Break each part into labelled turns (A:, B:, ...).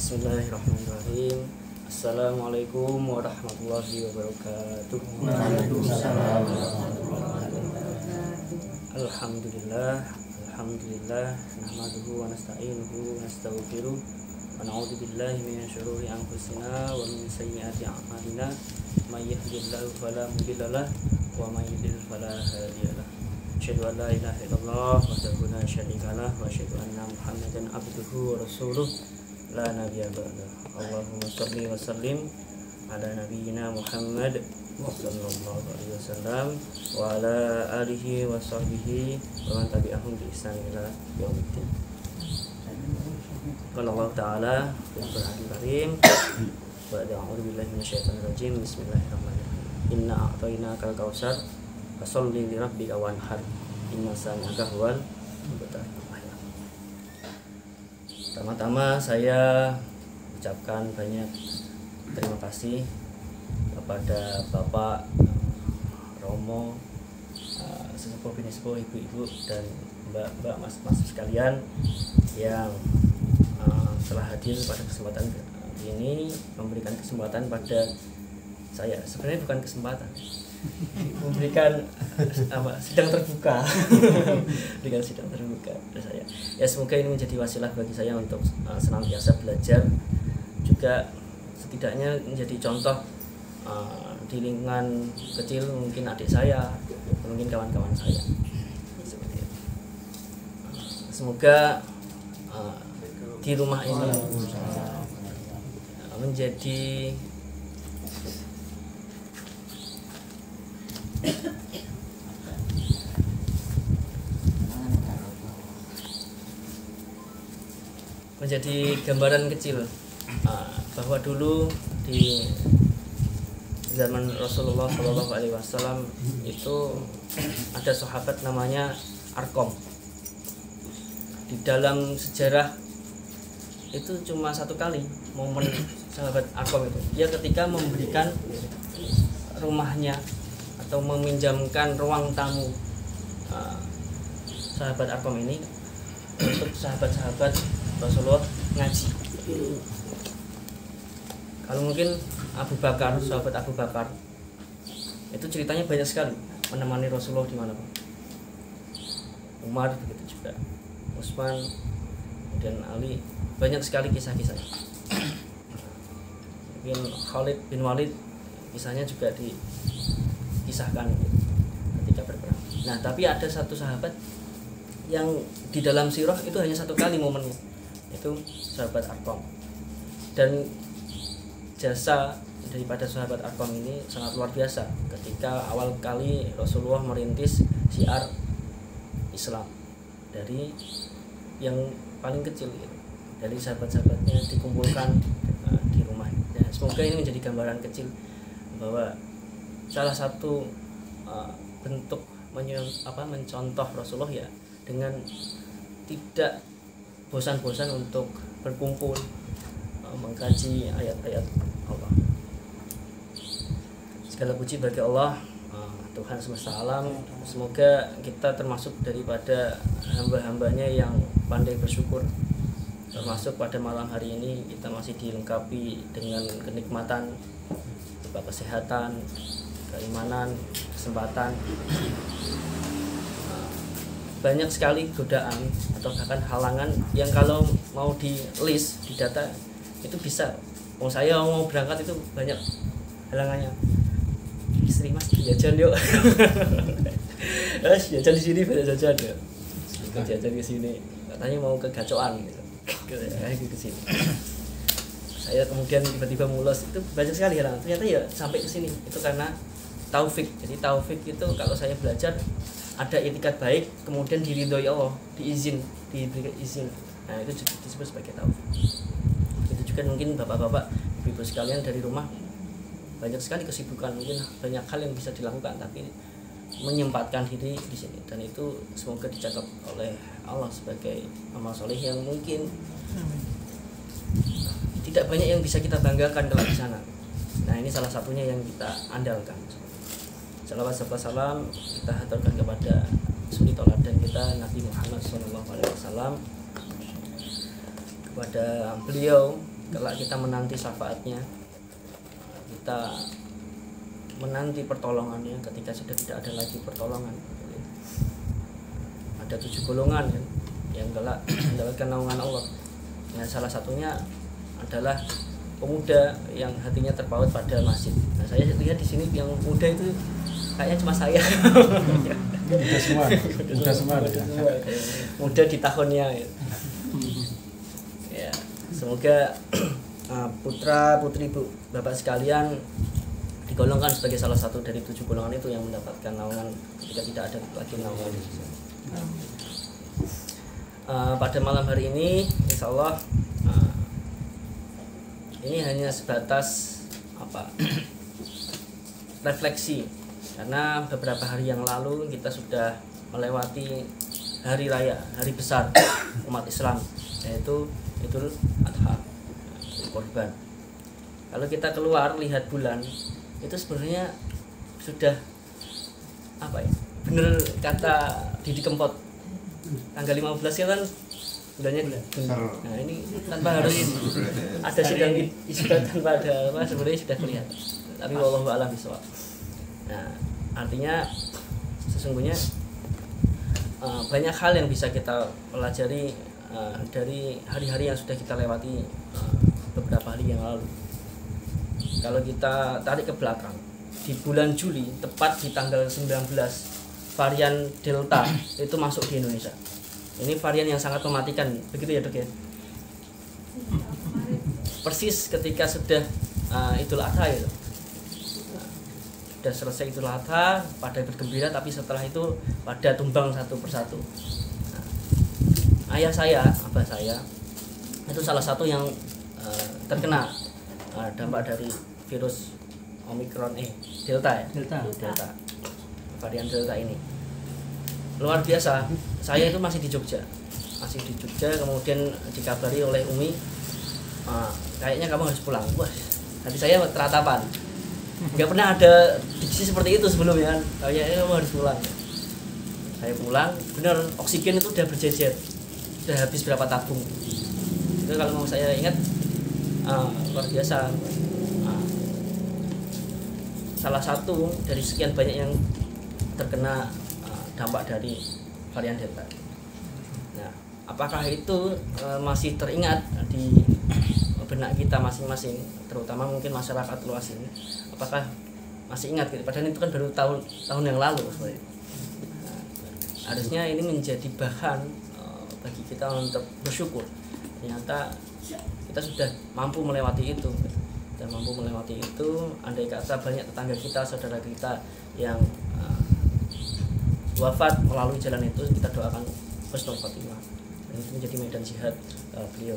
A: Bismillahirrahmanirrahim. Assalamualaikum warahmatullahi wabarakatuh.
B: Waalaikumsalam warahmatullahi wabarakatuh.
A: Alhamdulillah nahmaduhu wa nasta'inuhu wa nastaghfiruh wa na'udzu billahi min syururi anfusina wa min sayyiati a'malina may yahdihillahu fala mudilla lahu wa may yudlil fala hadiya lahu. Asyhadu an la ilaha illallah wahdahu la syarika lahu wa asyhadu anna Muhammadan abduhu wa rasuluh la nabiyya ba'dahu. Allahumma shalli wa sallim ala nabiyyina Muhammad sallallahu alaihi wasallam wa ala alihi wa sahbihi wa man tabi'ahum bi ihsan ila yaumiddin. Qala Allah Ta'ala fil Qur'anil Karim ba'da a'udzu billahi minasyaitonir rajim. Bismillahirrahmanirrahim. Inna a'tainakal kautsar fasholli li rabbika wanhar inna sana'aka huwal abtar. Pertama-tama saya ucapkan banyak terima kasih kepada Bapak Romo, sesepuh bini sepuh, ibu-ibu dan mbak-mbak, mas-mas sekalian yang telah hadir pada kesempatan ini, memberikan kesempatan pada saya. Sebenarnya bukan kesempatan, memberikan sidang terbuka dengan sidang terbuka pada saya. Ya, semoga ini menjadi wasilah bagi saya untuk senantiasa belajar, juga setidaknya menjadi contoh di lingkungan kecil, mungkin adik saya, mungkin kawan-kawan saya. Seperti itu. Semoga di rumah ini menjadi gambaran kecil bahwa dulu di zaman Rasulullah SAW itu ada sahabat namanya Arqam. Di dalam sejarah itu cuma satu kali momen sahabat Arqam itu, dia ketika memberikan rumahnya atau meminjamkan ruang tamu sahabat Arqam ini untuk sahabat-sahabat Rasulullah ngaji. Kalau mungkin Abu Bakar, sahabat Abu Bakar itu ceritanya banyak sekali, menemani Rasulullah di mana pun. Umar begitu juga, Utsman dan Ali, banyak sekali kisah-kisahnya. Mungkin Khalid bin Walid kisahnya juga dikisahkan ketika berperang. Nah, tapi ada satu sahabat yang di dalam sirah itu hanya satu kali momennya, itu sahabat Arqam. Dan jasa daripada sahabat Arqam ini sangat luar biasa ketika awal kali Rasulullah merintis syiar Islam dari yang paling kecil, dari sahabat-sahabatnya dikumpulkan di rumah. Nah, semoga ini menjadi gambaran kecil bahwa salah satu bentuk mencontoh Rasulullah ya dengan tidak bosan-bosan untuk berkumpul mengkaji ayat-ayat Allah. Segala puji bagi Allah, Tuhan semesta alam. Semoga kita termasuk daripada hamba-hambanya yang pandai bersyukur. Termasuk pada malam hari ini kita masih dilengkapi dengan kenikmatan berupa kesehatan, keimanan, kesempatan. Banyak sekali godaan atau bahkan halangan yang kalau mau di list, di data itu bisa. Saya mau berangkat itu banyak halangannya. Istri, mas jajan yuk. Jajan di sini, banyak jajan ya. Jajan di sini. Katanya mau ke gacoan gitu. Ke sini. Saya kemudian tiba-tiba mulos, itu banyak sekali halangan. Ternyata ya sampai ke sini itu karena taufik. Jadi taufik itu kalau saya belajar ada itikat baik, kemudian diridhoi Allah, diberikan izin. Nah, itu disebut sebagai taufik. Itu juga mungkin bapak-bapak, ibu-ibu sekalian dari rumah banyak sekali kesibukan, mungkin banyak hal yang bisa dilakukan, tapi menyempatkan diri di sini, dan itu semoga dicatat oleh Allah sebagai amal soleh yang mungkin tidak banyak yang bisa kita banggakan kalau di sana. Nah, ini salah satunya yang kita andalkan. Salawat serta salam kita haturkan kepada suri teladan kita Nabi Muhammad SAW, kepada beliau kelak kita menanti syafaatnya, kita menanti pertolongannya ketika sudah tidak ada lagi pertolongan. Ada 7 golongan kan, yang kelak mendapatkan naungan Allah. Nah, salah satunya adalah pemuda yang hatinya terpaut pada masjid. Nah, saya lihat di sini yang muda itu kayaknya cuma saya.
B: Muda semua.
A: Muda di tahunnya. Ya, semoga putra putri ibu bapak sekalian digolongkan sebagai salah satu dari 7 golongan itu yang mendapatkan naungan ketika tidak ada lagi naungan. Pada malam hari ini, insya Allah ini hanya sebatas refleksi, karena beberapa hari yang lalu kita sudah melewati hari raya, hari besar umat Islam, yaitu Idul Adha, Kurban. Kalau kita keluar lihat bulan, itu sebenarnya sudah bener kata Didi Kempot, tanggal 15 ya kan bulannya benar. Nah, ini tanpa harus ada sidang isbat, tanpa ada sebenarnya sudah kelihatan. Tapi wallahu a'lam bishawab. Nah, artinya sesungguhnya banyak hal yang bisa kita pelajari dari hari-hari yang sudah kita lewati beberapa hari yang lalu. Kalau kita tarik ke belakang, di bulan Juli, tepat di tanggal 19, varian Delta itu masuk di Indonesia. Ini varian yang sangat mematikan, begitu ya Dok ya? Persis ketika sudah Idul Adha ya. Sudah selesai Idul Adha, pada bergembira, tapi setelah itu pada tumbang satu persatu. Ayah saya, abah saya, itu salah satu yang terkena dampak dari virus Omicron Delta ya. Delta. Varian Delta ini luar biasa. Saya itu masih di Jogja, kemudian dikabari oleh Umi, kayaknya kamu harus pulang. Wah, hati saya teratapan, nggak pernah ada diksi seperti itu sebelumnya. Kayaknya kamu harus pulang. Saya pulang, benar, oksigen itu udah berjejer, udah habis berapa tabung. Itu kalau mau saya ingat luar biasa. Salah satu dari sekian banyak yang terkena dampak dari varian Delta. Nah, apakah itu masih teringat di benak kita masing-masing, terutama mungkin masyarakat luas ini? Apakah masih ingat gitu? Padahal itu kan baru tahun yang lalu sebenarnya. Nah, harusnya ini menjadi bahan bagi kita untuk bersyukur. Ternyata kita sudah mampu melewati itu. Andai kata banyak tetangga kita, saudara kita yang wafat melalui jalan itu, kita doakan husnul khotimah. Dan itu menjadi medan jihad beliau.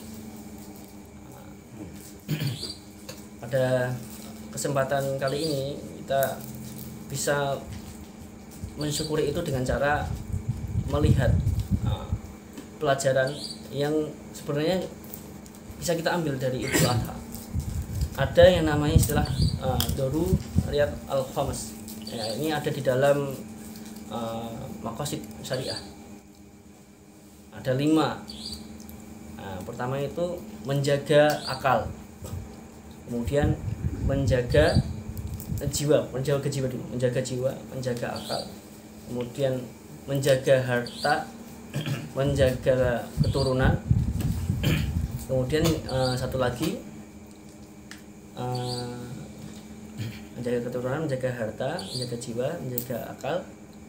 A: Pada kesempatan kali ini kita bisa mensyukuri itu dengan cara melihat pelajaran yang sebenarnya bisa kita ambil dari Idul Adha. Ada yang namanya istilah Doru Riyad Al-Khams. Ya, ini ada di dalam Maqasid Syariah. Ada 5. Pertama itu menjaga akal, kemudian menjaga jiwa, menjaga jiwa, menjaga akal, kemudian menjaga harta, menjaga keturunan, kemudian satu lagi menjaga keturunan, menjaga harta, menjaga jiwa, menjaga akal.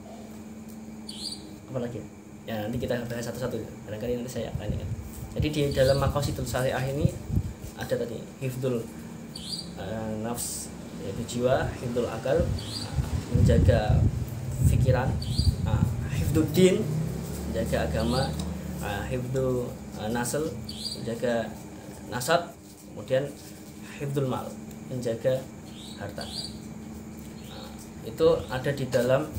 A: Apa lagi? Ya nanti kita bahas satu-satu. Barangkali nanti saya akan ingat. Jadi di dalam Maqasidul Syariah ini ada tadi hifdzul nafs, yaitu jiwa, hifdzul akal, menjaga pikiran, hifdzuddin, menjaga agama, hifdzul nasl, menjaga nasab, kemudian hifdzul mal, menjaga harta. Itu ada di dalam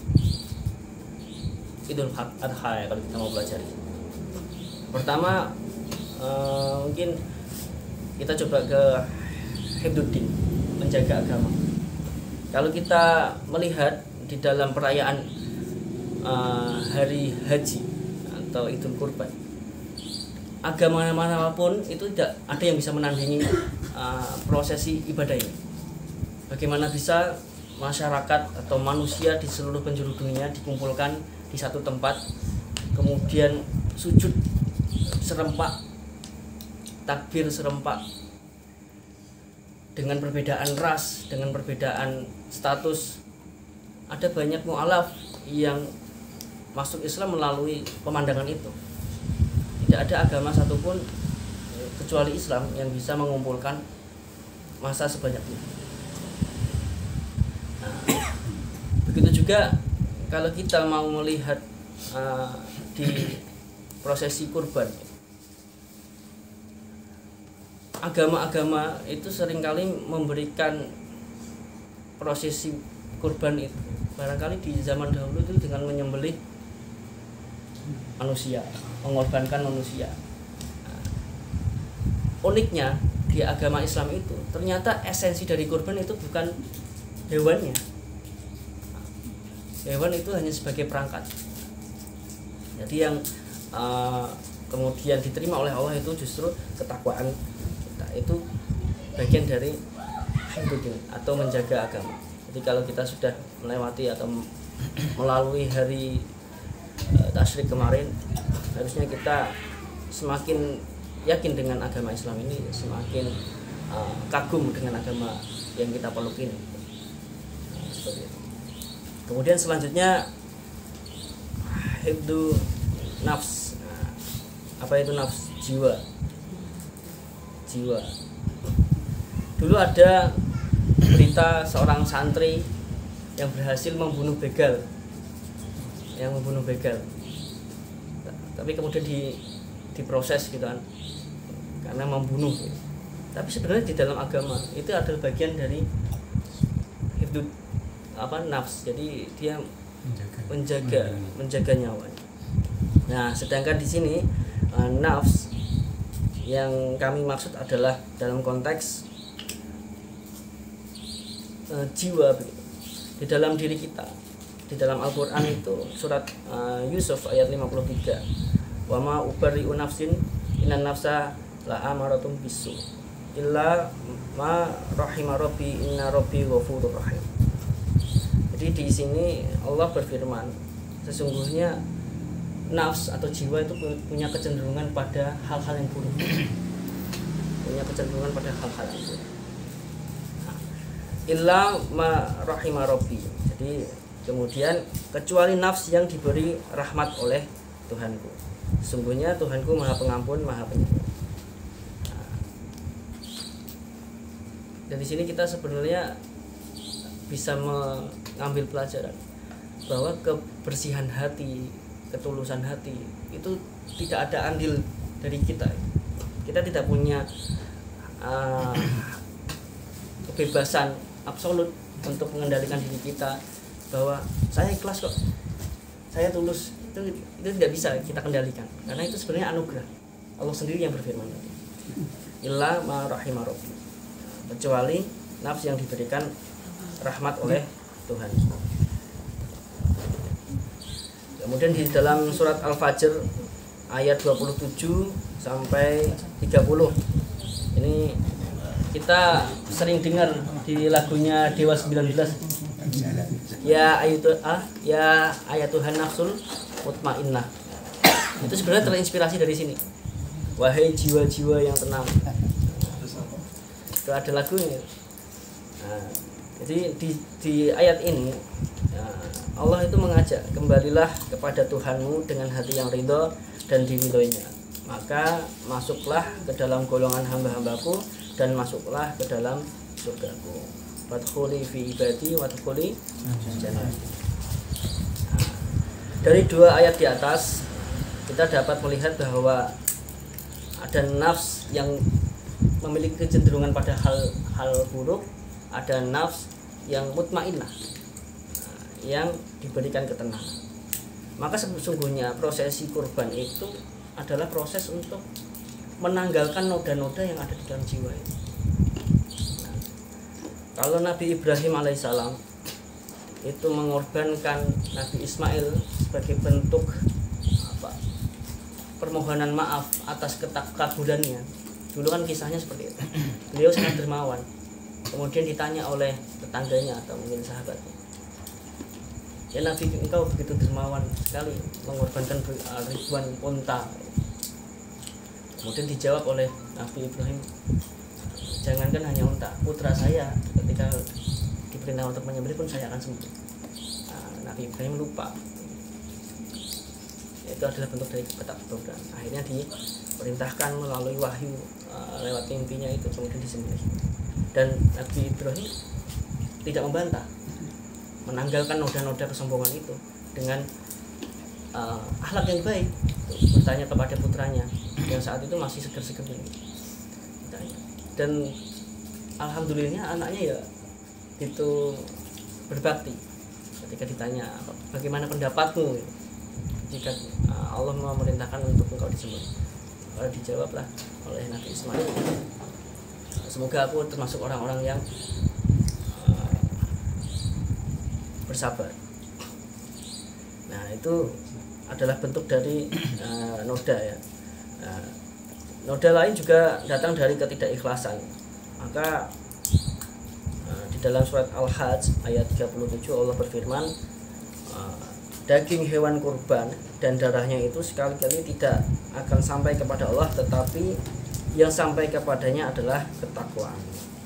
A: Idul Adha ya, kalau kita mau pelajari. Pertama mungkin kita coba ke hifdzuddin, menjaga agama. Kalau kita melihat di dalam perayaan hari haji atau Idul Kurban, agama manapun itu tidak ada yang bisa menandingi prosesi ibadah ini. Bagaimana bisa masyarakat atau manusia di seluruh penjuru dunia dikumpulkan di satu tempat, kemudian sujud serempak, takbir serempak, dengan perbedaan ras, dengan perbedaan status. Ada banyak mu'alaf yang masuk Islam melalui pemandangan itu. Tidak ada agama satupun kecuali Islam yang bisa mengumpulkan massa sebanyak itu. Nah, begitu juga kalau kita mau melihat di prosesi kurban, agama-agama itu seringkali memberikan prosesi kurban itu barangkali di zaman dahulu itu dengan menyembelih manusia, mengorbankan manusia. Nah, uniknya di agama Islam itu ternyata esensi dari kurban itu bukan hewannya. Hewan itu hanya sebagai perangkat. Jadi yang kemudian diterima oleh Allah itu justru ketakwaan kita, itu bagian dari hifdzuddin atau menjaga agama. Jadi kalau kita sudah melewati atau melalui hari tasyrik kemarin, harusnya kita semakin yakin dengan agama Islam ini, semakin kagum dengan agama yang kita peluk ini. Seperti itu. Kemudian selanjutnya hifdzu nafs. Apa itu nafs? Jiwa. Dulu ada berita seorang santri yang berhasil membunuh begal, tapi kemudian diproses gitu kan, karena membunuh. Tapi sebenarnya di dalam agama itu adalah bagian dari hifdzu nafs. Jadi dia menjaga nyawa. Nah, sedangkan di sini nafs yang kami maksud adalah dalam konteks jiwa begitu. Di dalam diri kita, di dalam Al-Qur'an itu surat Yusuf ayat 53. Wa ma ubarri'u nafsin innan nafsa la'amaratun bisu illa ma rahima rabbi inna rabbi ghafurur rahim. Jadi di sini Allah berfirman, sesungguhnya nafs atau jiwa itu punya kecenderungan pada hal-hal yang buruk. Punya kecenderungan pada hal-hal yang buruk. Illa ma rahima rabbi. Jadi kemudian kecuali nafs yang diberi rahmat oleh Tuhanku. Sungguhnya Tuhanku Maha Pengampun, Maha Penyayang. Dari sini kita sebenarnya bisa mengambil pelajaran bahwa kebersihan hati, ketulusan hati itu tidak ada andil dari kita. Kita tidak punya kebebasan absolut untuk mengendalikan diri kita bahwa saya ikhlas kok, saya tulus. Itu tidak bisa kita kendalikan, karena itu sebenarnya anugerah Allah sendiri yang berfirman tadi, illa ma rahima rabbi, kecuali nafs yang diberikan rahmat oleh Tuhan. Kemudian di dalam surat Al-Fajr ayat 27 sampai 30 ini kita sering dengar di lagunya Dewa 19, ya ayatuhan nafsul mutmainnah. Itu sebenarnya terinspirasi dari sini. Wahai jiwa-jiwa yang tenang. Itu ada lagunya. Nah, jadi di ayat ini Allah itu mengajak, kembalilah kepada Tuhanmu dengan hati yang ridho dan diridhoinya, maka masuklah ke dalam golongan hamba-hambaku dan masuklah ke dalam surgaku. Wadkhuli fi ibadi wadkhuli jannati. Dari dua ayat di atas kita dapat melihat bahwa ada nafs yang memiliki kecenderungan pada hal buruk, ada nafs yang mutmainnah, yang diberikan ketenangan. Maka sesungguhnya prosesi kurban itu adalah proses untuk menanggalkan noda-noda yang ada di dalam jiwa itu. Nah, kalau Nabi Ibrahim alaihissalam itu mengorbankan Nabi Ismail sebagai bentuk permohonan maaf atas kekaburannya. Dulu kan kisahnya seperti itu. Beliau sangat dermawan. Kemudian ditanya oleh tetangganya atau mungkin sahabatnya, ya Nabi, engkau begitu dermawan sekali mengorbankan ribuan unta. Kemudian dijawab oleh Nabi Ibrahim, jangankan hanya unta, putra saya ketika diperintah untuk menyembelih pun saya akan sembuh. Nabi Ibrahim lupa. Itu adalah bentuk dari ketakwaan. Akhirnya diperintahkan melalui wahyu lewat mimpinya itu, kemudian disembelih. Dan Nabi Ibrahim tidak membantah, menanggalkan noda-noda kesombongan itu dengan akhlak yang baik. Bertanya kepada putranya yang saat itu masih seger-seger ini. Dan alhamdulillahnya anaknya ya itu berbakti. Ketika ditanya, bagaimana pendapatmu jika Allah memerintahkan untuk engkau disembelih, maka dijawablah oleh Nabi Ismail, semoga aku termasuk orang-orang yang bersabar. Nah, itu adalah bentuk dari noda ya. Noda lain juga datang dari ketidakikhlasan. Maka di dalam surat Al-Hajj ayat 37 Allah berfirman, daging hewan kurban dan darahnya itu sekali-kali tidak akan sampai kepada Allah, tetapi yang sampai kepadanya adalah ketakwaan.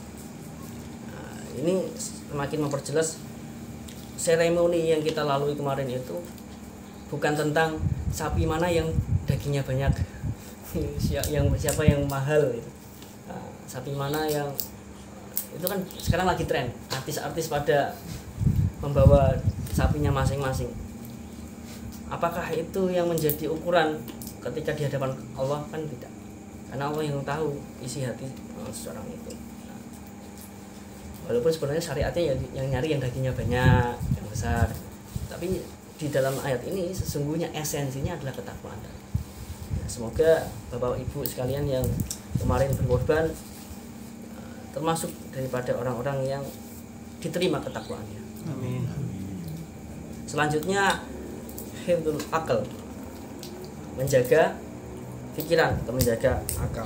A: Ini semakin memperjelas seremoni yang kita lalui kemarin itu bukan tentang sapi mana yang dagingnya banyak, siapa yang mahal, sapi mana yang itu kan sekarang lagi tren, artis-artis pada membawa sapinya masing-masing. Apakah itu yang menjadi ukuran ketika di hadapan Allah? Kan tidak, karena Allah yang tahu isi hati seseorang itu. Walaupun sebenarnya syariatnya yang nyari yang dagingnya banyak, yang besar, tapi di dalam ayat ini sesungguhnya esensinya adalah ketakwaan. Semoga Bapak Ibu sekalian yang kemarin berkorban termasuk daripada orang-orang yang diterima ketakwaannya.
B: Amin.
A: Selanjutnya hifdzul akal, menjaga pikiran atau menjaga akal.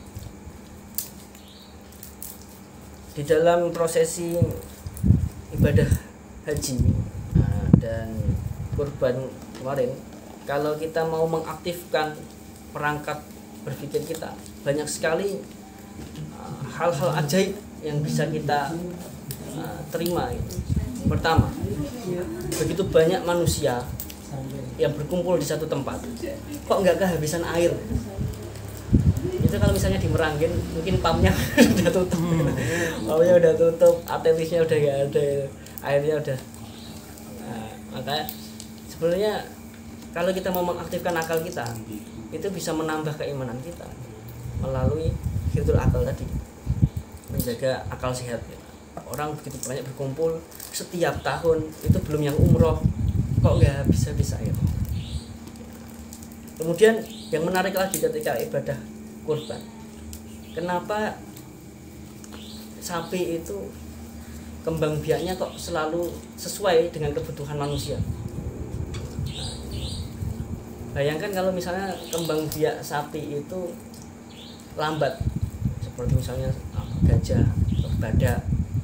A: Di dalam prosesi ibadah haji dan kurban kemarin, kalau kita mau mengaktifkan perangkat berpikir kita, banyak sekali hal-hal ajaib yang bisa kita terima. Pertama, begitu banyak manusia yang berkumpul di satu tempat, kok nggak kehabisan air? Itu kalau misalnya di Meranggen mungkin pumpnya udah tutup, pumpnya udah tutup, ATV-nya udah nggak ada, airnya udah. Makanya sebenarnya kalau kita mau mengaktifkan akal kita, itu bisa menambah keimanan kita melalui hifdzul akal tadi, menjaga akal sehat. Orang begitu banyak berkumpul setiap tahun, itu belum yang umroh, kok nggak bisa ya. Kemudian yang menarik lagi ketika ibadah kurban, kenapa sapi itu kembang biaknya kok selalu sesuai dengan kebutuhan manusia? Bayangkan kalau misalnya kembang biak sapi itu lambat, seperti misalnya gajah atau badak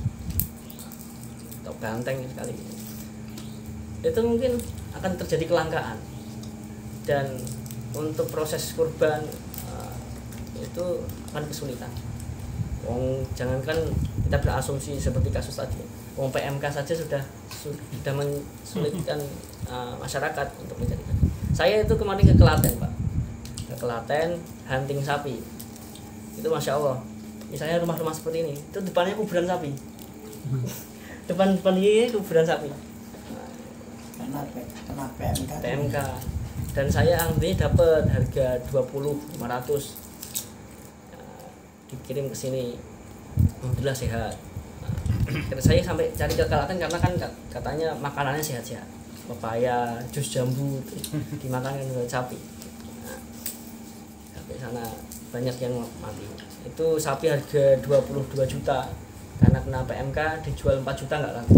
A: atau banteng sekali, itu mungkin akan terjadi kelangkaan. Dan untuk proses kurban itu akan kesulitan. Jangankan kita berasumsi seperti kasus tadi, PMK saja sudah mensulitkan masyarakat untuk mencari. Saya itu kemarin ke Klaten, Pak, ke Klaten hunting sapi. Itu masya Allah, misalnya rumah-rumah seperti ini, itu depannya kuburan sapi. depan ini kuburan sapi.
B: Kena
A: PMK. Dan saya alhamdulillah dapat harga 20.500, dikirim ke sini, alhamdulillah sehat. Saya sampai cari ke Klaten karena kan katanya makanannya sehat-sehat, pepaya, jus jambu dimakan dengan sapi. Sampai sana banyak yang mati. Itu sapi harga 22 juta, karena kena PMK dijual 4 juta nggak laku.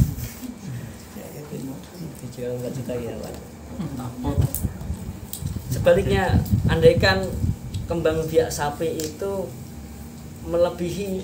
A: Dijual 4 juta ya, Pak. sebaliknya, andaikan kembang biak sapi itu melebihi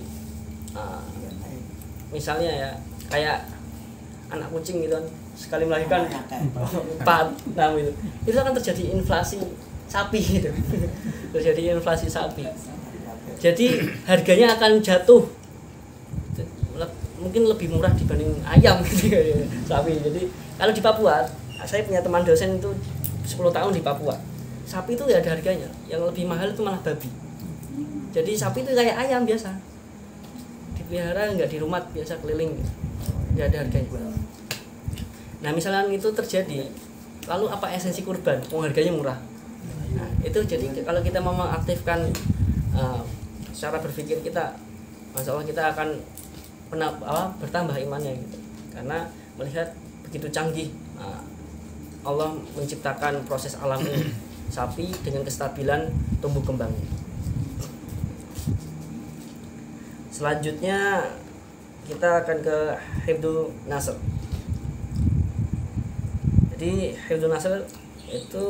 A: misalnya ya kayak anak kucing gitu kan, sekali melahirkan 4, 6 itu akan terjadi inflasi sapi gitu. Terjadi inflasi sapi. Jadi harganya akan jatuh. Mungkin lebih murah dibanding ayam gitu ya, sapi. Jadi kalau di Papua, saya punya teman dosen itu 10 tahun di Papua. Sapi itu ya ada harganya. Yang lebih mahal itu malah babi. Jadi sapi itu kayak ayam biasa. Dipelihara enggak di rumah biasa keliling gitu. Enggak ada harganya. Nah, misalnya itu terjadi, lalu apa esensi kurban? Harganya murah. Nah, itu jadi kalau kita mau mengaktifkan cara berpikir kita, Masya Allah kita akan bertambah imannya gitu. Karena melihat begitu canggih Allah menciptakan proses alami sapi dengan kestabilan tumbuh kembangnya. Selanjutnya kita akan ke hifdzu nasl. Jadi hifdzu nasl itu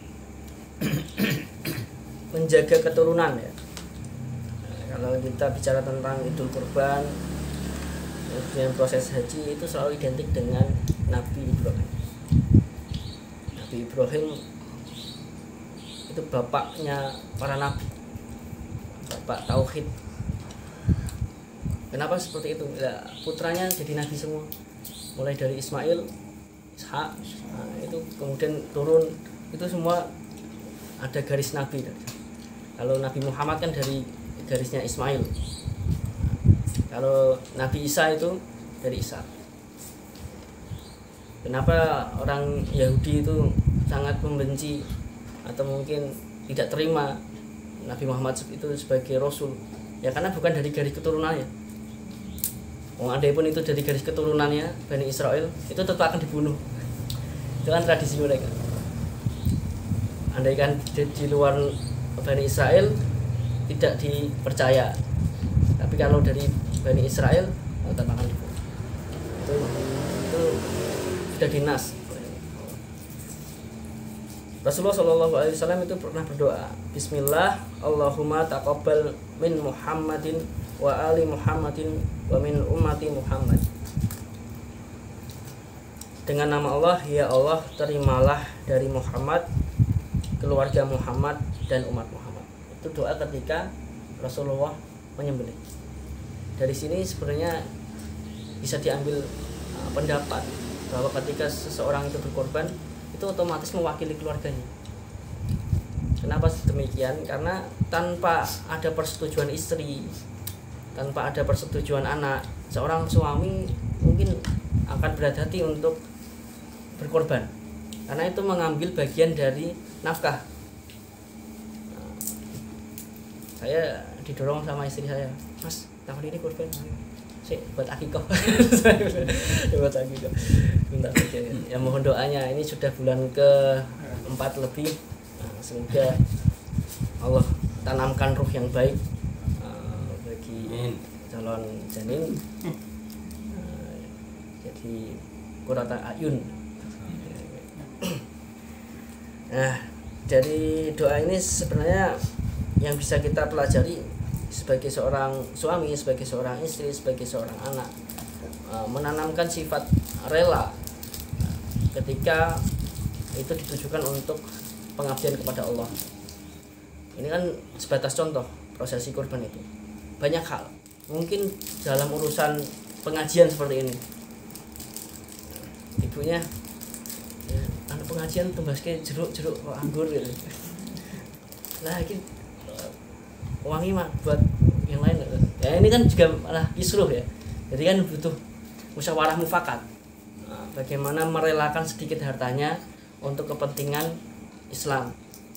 A: menjaga keturunan ya. Kalau kita bicara tentang Idul Kurban, kemudian proses haji itu selalu identik dengan Nabi Ibrahim. Nabi Ibrahim itu bapaknya para nabi, bapak tauhid. Kenapa seperti itu? Ya, putranya jadi nabi semua, mulai dari Ismail, Ishak, itu kemudian turun, itu semua ada garis nabi. Kalau Nabi Muhammad kan dari garisnya Ismail. Kalau Nabi Isa itu dari Isa. Kenapa orang Yahudi itu sangat membenci atau mungkin tidak terima Nabi Muhammad itu sebagai Rasul? Ya karena bukan dari garis keturunannya. Andai pun itu dari garis keturunannya Bani Israel, itu tetap akan dibunuh. Itu kan tradisi mereka. Andai kan di luar Bani Israel tidak dipercaya, tapi kalau dari Bani Israel tetap akan dibunuh. Itu sudah dinas. Rasulullah SAW itu pernah berdoa, Bismillah, Allahumma taqabbal min Muhammadin wa ali Muhammadin wa min ummati Muhammad. Dengan nama Allah, ya Allah, terimalah dari Muhammad, keluarga Muhammad dan umat Muhammad. Itu doa ketika Rasulullah menyembelih. Dari sini sebenarnya bisa diambil pendapat bahwa ketika seseorang itu berkorban, itu otomatis mewakili keluarganya. Kenapa demikian? Karena tanpa ada persetujuan istri, tanpa ada persetujuan anak, seorang suami mungkin akan berat hati untuk berkorban, karena itu mengambil bagian dari nafkah. Saya didorong sama istri saya, Mas, tahun ini korban sih buat akikoh. Buat akikoh. Bentar saja. Ya mohon doanya, ini sudah bulan ke-4 lebih. Nah, semoga Allah tanamkan ruh yang baik bagi calon janin. Jadi qurrata ayun. Nah, dari doa ini sebenarnya yang bisa kita pelajari sebagai seorang suami, sebagai seorang istri, sebagai seorang anak, menanamkan sifat rela ketika itu ditujukan untuk pengabdian kepada Allah. Ini kan sebatas contoh prosesi kurban itu. Banyak hal, mungkin dalam urusan pengajian seperti ini, ibunya ya, anak pengajian tumbaske jeruk anggur gitu. Lagi wangi mah buat yang lain. Ya ini kan juga malah kisruh ya. Jadi kan butuh musyawarah mufakat. Nah, bagaimana merelakan sedikit hartanya untuk kepentingan Islam.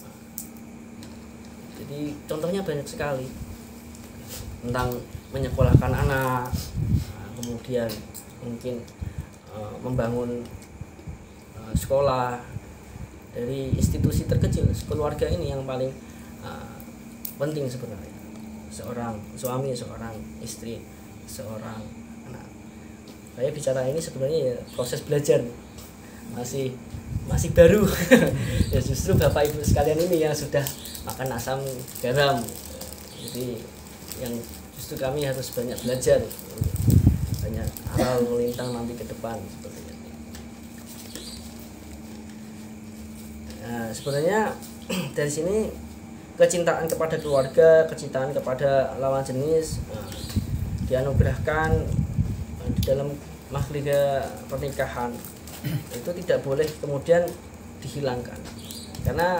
A: Jadi contohnya banyak sekali tentang menyekolahkan anak, kemudian mungkin membangun sekolah dari institusi terkecil. Keluarga ini yang paling penting sebenarnya. Seorang suami, seorang istri, seorang anak. Saya bicara ini sebenarnya ya proses belajar, masih masih baru. Ya justru Bapak Ibu sekalian ini yang sudah makan asam garam. Jadi yang justru kami harus banyak belajar, banyak hal melintang nanti ke depan seperti itu. Nah, sebenarnya dari sini kecintaan kepada keluarga, kecintaan kepada lawan jenis dianugerahkan di dalam mahligai pernikahan itu tidak boleh kemudian dihilangkan, karena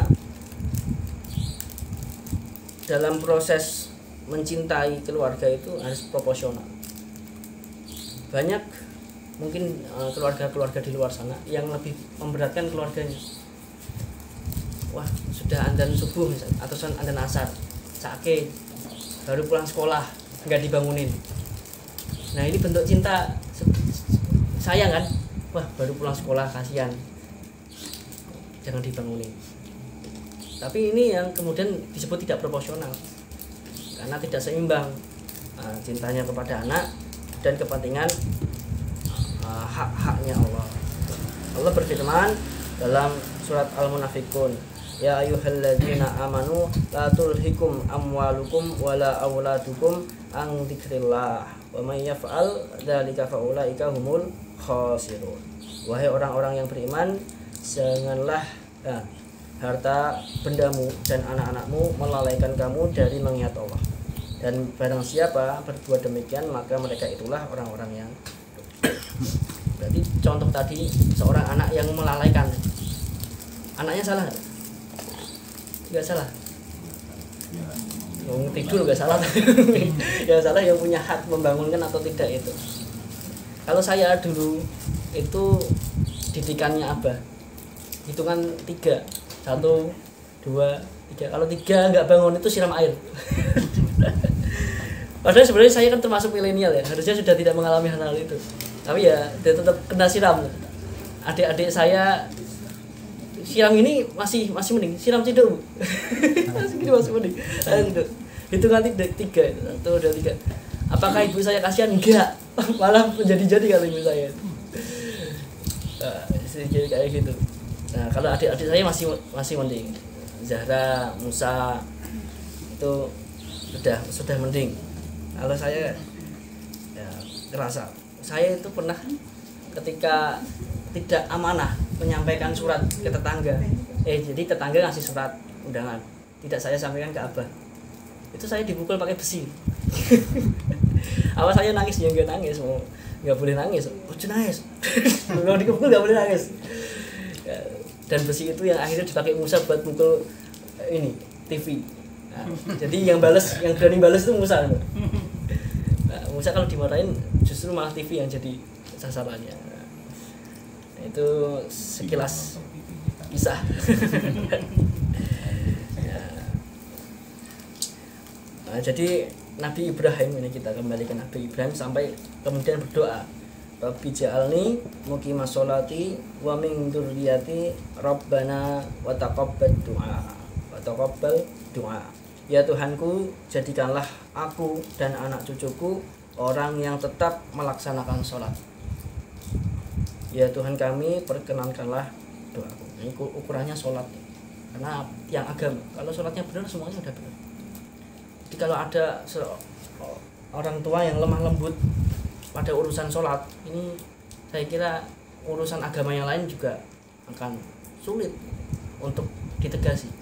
A: dalam proses mencintai keluarga itu harus proporsional. Banyak mungkin keluarga-keluarga di luar sana yang lebih memberatkan keluarganya. Wah, sudah adzan subuh misalnya, atau adzan asar, sakit, baru pulang sekolah nggak dibangunin. Nah ini bentuk cinta, sayang kan? Wah, baru pulang sekolah, kasihan, jangan dibangunin. Tapi ini yang kemudian disebut tidak proporsional, karena tidak seimbang cintanya kepada anak dan kepentingan hak-haknya Allah. Allah berfirman dalam surat Al-Munafiqun, ya ayyuhalladzina amanu la tulhikum amwalukum wala auladukum an dzikrillah wa may yaf'al dzalika faulaika humul khasirun. Wahai orang-orang yang beriman, janganlah harta bendamu dan anak-anakmu melalaikan kamu dari mengingat Allah. Dan barang siapa berbuat demikian, maka mereka itulah orang-orang yang berarti contoh tadi seorang anak yang melalaikan, anaknya salah nggak? Nggak salah. Yang tidur nggak salah. Yang salah yang punya hak membangunkan atau tidak itu. Kalau saya dulu itu didikannya Abah, hitungan 3, 1, 2, 3. Kalau 3 nggak bangun itu siram air. Padahal sebenarnya saya kan termasuk milenial ya, harusnya sudah tidak mengalami hal itu. Tapi ya dia tetap kena siram. Adik-adik saya siram ini masih mending, siram ciduk. masih mending. Hitungan 3, 1, 2, 3. Apakah ibu saya kasihan? Enggak, malah menjadi-jadi kalau ibu saya. Nah, sedikit kayak gitu. Nah, kalau adik-adik saya masih mending. Zahra, Musa itu sudah mending. Kalau saya ya ngerasa saya itu pernah ketika tidak amanah menyampaikan surat ke tetangga. Jadi tetangga ngasih surat undangan, tidak saya sampaikan ke Abah. Itu saya dipukul pakai besi. Awal saya nangis, ya nggak nangis, mau nggak boleh nangis, udah nangis. Kalau dipukul nggak boleh nangis. Dan besi itu yang akhirnya dipakai Musa buat pukul ini TV. Nah, jadi yang berani balas itu Musa. Nah, Musa kalau dimarahin justru malah TV yang jadi sasarannya. Nah, itu sekilas kisah. Nah, jadi Nabi Ibrahim ini, kita kembali ke Nabi Ibrahim sampai kemudian berdoa, Rabbi ja'alni muqimas sholati wa min dzurriyyati rabbana wa taqabbal du'a. Ya Tuhanku, jadikanlah aku dan anak cucuku orang yang tetap melaksanakan sholat. Ya Tuhan kami, perkenankanlah doaku. Ini ukurannya sholat, karena yang agama kalau sholatnya benar semuanya udah benar. Jadi kalau ada orang tua yang lemah lembut pada urusan sholat, ini saya kira urusan agama yang lain juga akan sulit untuk ditegasi.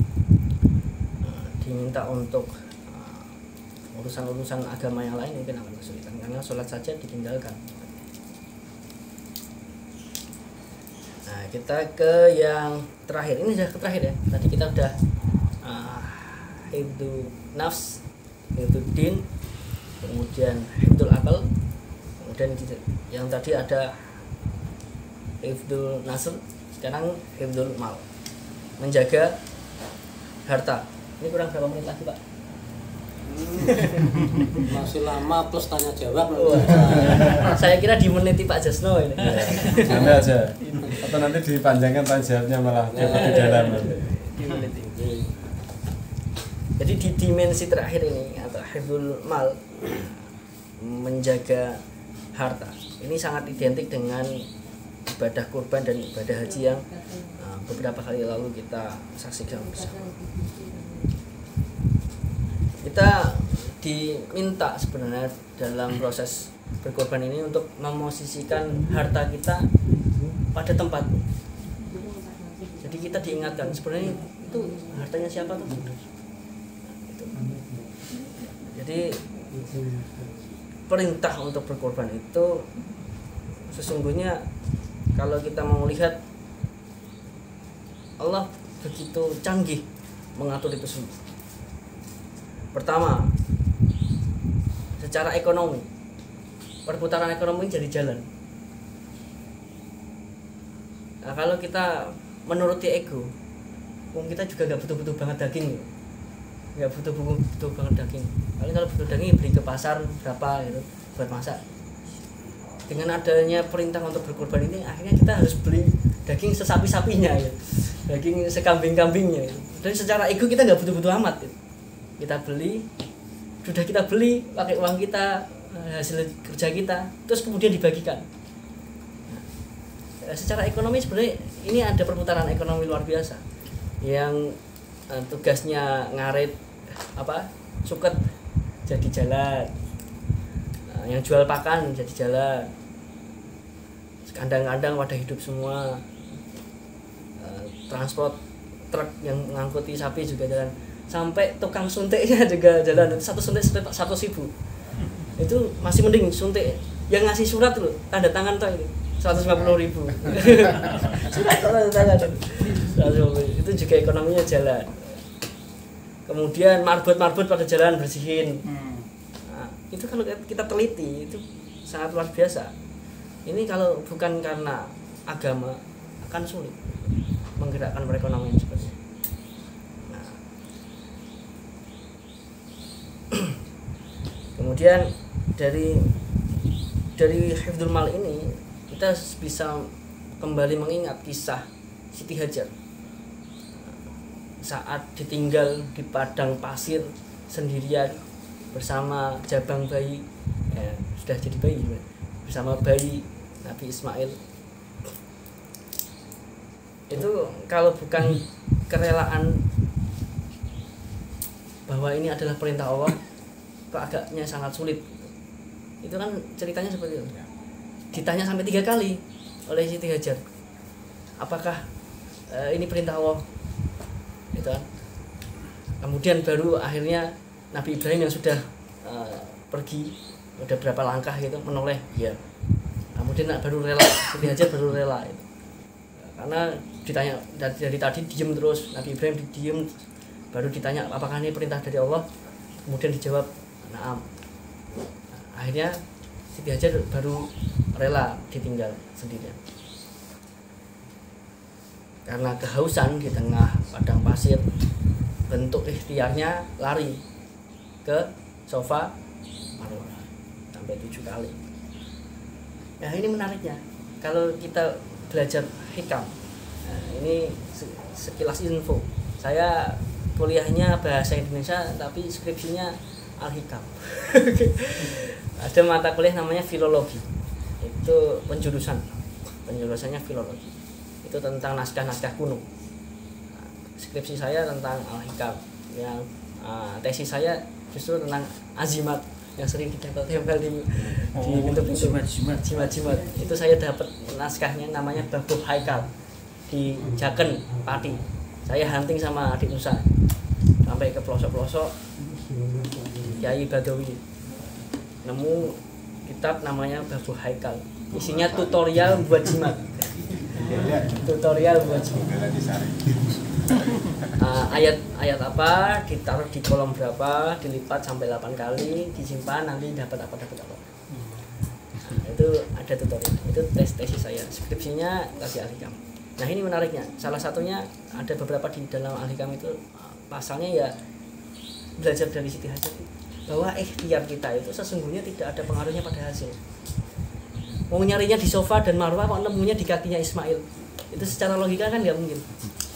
A: Diminta untuk urusan-urusan agama yang lain mungkin akan kesulitan, karena sholat saja ditinggalkan. Nah, kita ke yang terakhir. Ini sudah terakhir ya. Tadi kita udah hifdzul nafs, hifdzul din, kemudian hifdzul akal, kemudian yang tadi ada hifdzul nasl, sekarang hifdzul mal, menjaga harta. Ini kurang berapa menit lagi, Pak?
B: Masih lama plus tanya jawab.
A: Saya kira dimeniti Pak Jasno ini.
C: Nanti aja. Atau nanti dipanjangkan tanya jawabnya malah lebih dalam.
A: Dimeniti. Jadi di dimensi terakhir ini atau hifdzul mal, menjaga harta, ini sangat identik dengan ibadah kurban dan ibadah haji yang beberapa kali lalu kita saksikan bersama. Kita diminta sebenarnya dalam proses berkorban ini untuk memosisikan harta kita pada tempat. Jadi kita diingatkan sebenarnya itu hartanya siapa tuh? Itu. Jadi perintah untuk berkorban itu sesungguhnya kalau kita mau lihat Allah begitu canggih mengatur itu semua. Pertama, secara ekonomi, perputaran ekonomi jadi jalan. Nah, kalau kita menuruti ego, kita juga nggak butuh banget daging, nggak butuh banget daging. Paling kalau butuh daging beli ke pasar berapa gitu buat masak. Dengan adanya perintah untuk berkorban ini, akhirnya kita harus beli daging sesapi-sapinya, gitu. Daging sekambing-kambingnya. Gitu. Dan secara ego kita nggak butuh amat. Gitu. Kita beli, sudah kita beli pakai uang kita, hasil kerja kita, terus kemudian dibagikan. Nah, secara ekonomi sebenarnya ini ada perputaran ekonomi luar biasa yang tugasnya ngarit suket jadi jalan, yang jual pakan jadi jalan, kandang-kandang wadah hidup semua, transport truk yang mengangkuti sapi juga jalan, sampai tukang suntiknya juga jalan. Satu suntik 1.000 itu masih mending suntik yang ngasih surat loh, tanda tangan tuh itu 150.000 surat tanda tangan itu juga ekonominya jalan. Kemudian marbot pada jalan bersihin. Nah, itu kalau kita teliti itu sangat luar biasa. Ini kalau bukan karena agama akan sulit menggerakkan perekonomian seperti ini. Nah, kemudian dari hifdzul mal ini kita bisa kembali mengingat kisah Siti Hajar saat ditinggal di padang pasir sendirian bersama jabang bayi, sudah jadi bayi bersama bayi Nabi Ismail. Itu kalau bukan kerelaan bahwa ini adalah perintah Allah, kok agaknya sangat sulit. Itu kan ceritanya seperti itu. Ditanya sampai 3 kali oleh Siti Hajar, apakah ini perintah Allah? Itu kan. Kemudian baru akhirnya Nabi Ibrahim yang sudah pergi udah berapa langkah gitu menoleh, ya. Kemudian baru rela, Siti Hajar baru rela itu. Karena ditanya dari tadi diem terus, Nabi Ibrahim diem, baru ditanya apakah ini perintah dari Allah, kemudian dijawab na'am. Akhirnya Siti Hajar baru rela ditinggal sendirian. Karena kehausan di tengah padang pasir, bentuk ikhtiarnya lari ke Safa Marwah sampai 7 kali. Nah, ini menariknya kalau kita belajar hikam. Nah, ini sekilas info. Saya kuliahnya bahasa Indonesia tapi skripsinya Al-Hikam. Ada mata kuliah namanya filologi. Itu penjurusannya filologi. Itu tentang naskah-naskah kuno. Nah, skripsi saya tentang Al-Hikam. Yang tesis saya justru tentang azimat yang sering ditempel di pintu-pintu, jimat. Itu saya dapat naskahnya namanya Babul Haikal di Jaken, Pati. Saya hunting sama adik Nusa sampai ke pelosok-pelosok Kiai Badawi, nemu kitab namanya Babul Haikal, isinya tutorial buat jimat. Ayat apa ditaruh di kolom berapa, dilipat sampai 8 kali, disimpan, nanti dapat apa. Nah, itu ada tutorial. Itu tesis saya, skripsinya tadi Al-Hikam. Nah, ini menariknya, salah satunya ada beberapa di dalam Al-Hikam itu pasalnya ya belajar dari Siti Hajar bahwa ikhtiar kita itu sesungguhnya tidak ada pengaruhnya pada hasil. Mau nyarinya di Safa dan Marwah kok nemunya di kakinya Ismail, itu secara logika kan nggak mungkin.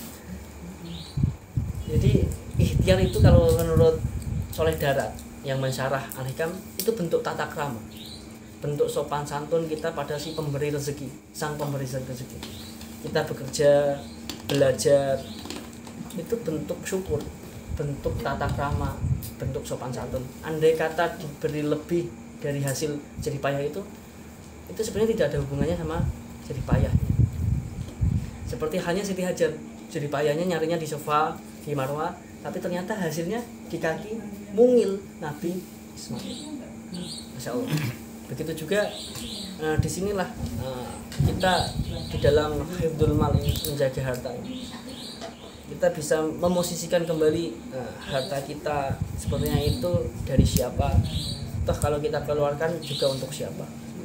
A: Jadi ikhtiar itu kalau menurut Soleh Darat yang mensyarah Al-Hikam itu bentuk tata krama. bentuk sopan santun kita pada si pemberi rezeki, sang pemberi rezeki. Kita bekerja, belajar, itu bentuk syukur, bentuk tata krama, bentuk sopan santun. Andai kata diberi lebih dari hasil jerih payah itu sebenarnya tidak ada hubungannya sama jerih payahnya. Seperti halnya Siti Hajar, jerih payahnya nyarinya di sofa, di marwah, tapi ternyata hasilnya di kaki mungil Nabi Ismail. Masya Allah. Begitu juga disinilah kita di dalam hifdzul mal ini, menjaga harta ini, kita bisa memosisikan kembali harta kita sepertinya itu dari siapa, toh kalau kita keluarkan juga untuk siapa.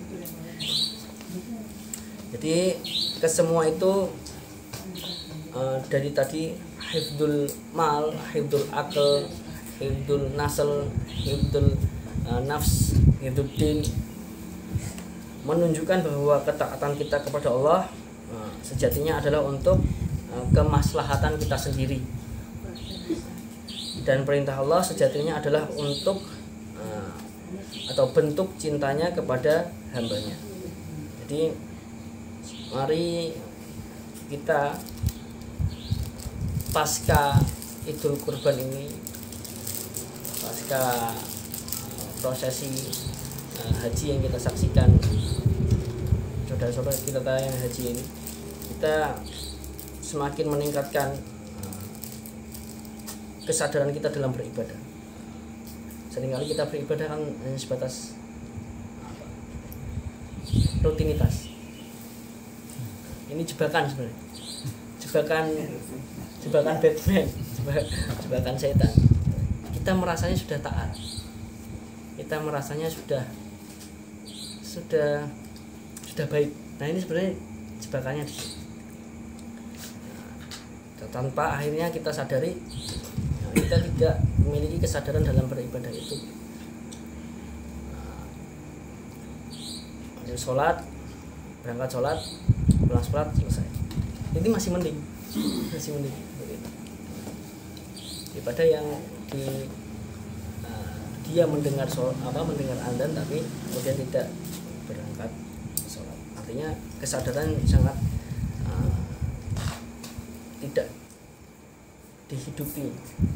A: Jadi kesemua itu dari tadi hifdzul mal, hifdzul akal, hifdzul nasl, hifdzul nafs, hifdzul din, menunjukkan bahwa ketaatan kita kepada Allah sejatinya adalah untuk kemaslahatan kita sendiri, dan perintah Allah sejatinya adalah untuk atau bentuk cintanya kepada hambanya. Jadi mari kita pasca Idul Kurban ini, pasca prosesi haji yang kita saksikan, saudara-saudara kita yang haji ini, kita semakin meningkatkan kesadaran kita dalam beribadah. Seringkali kita beribadah kan hanya sebatas rutinitas. Ini jebakan sebenarnya, jebakan Batman, jebakan setan. Kita merasanya sudah taat, kita merasanya sudah baik. Nah ini sebenarnya jebakannya di situ. Tanpa akhirnya kita sadari kita tidak memiliki kesadaran dalam beribadah itu. Sholat, berangkat sholat, pulang sholat, selesai. Ini masih mending daripada yang dia mendengar mendengar adzan tapi kemudian tidak berangkat sholat. Artinya kesadaran sangat tidak dihidupi.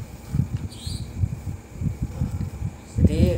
A: Jadi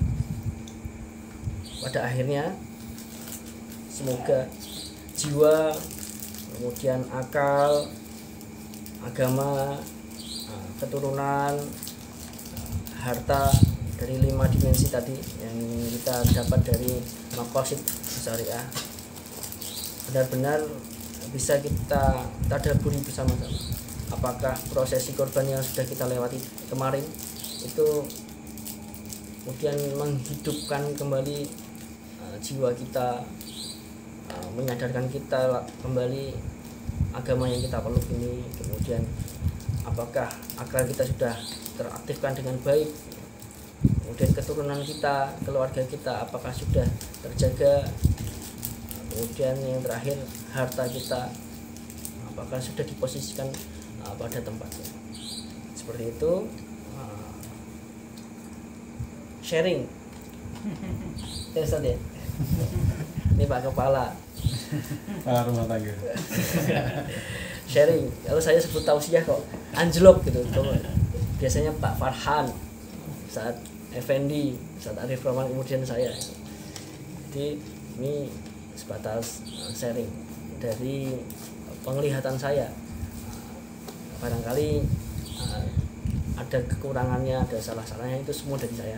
A: pada akhirnya semoga jiwa, kemudian akal, agama, keturunan, harta dari 5 dimensi tadi yang kita dapat dari maqasid syariah benar-benar bisa kita tadabburi bersama-sama. Apakah prosesi korban yang sudah kita lewati kemarin itu kemudian menghidupkan kembali jiwa kita, menyadarkan kita kembali agama yang kita peluk ini, kemudian apakah akal kita sudah teraktifkan dengan baik, kemudian keturunan kita, keluarga kita apakah sudah terjaga, kemudian yang terakhir harta kita apakah sudah diposisikan pada tempatnya. Seperti itu. Sharing ya Ustaz ya. Ini Pak Kepala
C: rumah tangga.
A: Sharing. Kalau saya sebut tausiah kok anjlok gitu. Biasanya Pak Farhan, saat Effendi, saat Arif Rahman, kemudian saya. Jadi ini sebatas sharing dari penglihatan saya. Barangkali ada kekurangannya, ada salah-salahnya, itu semua dari saya.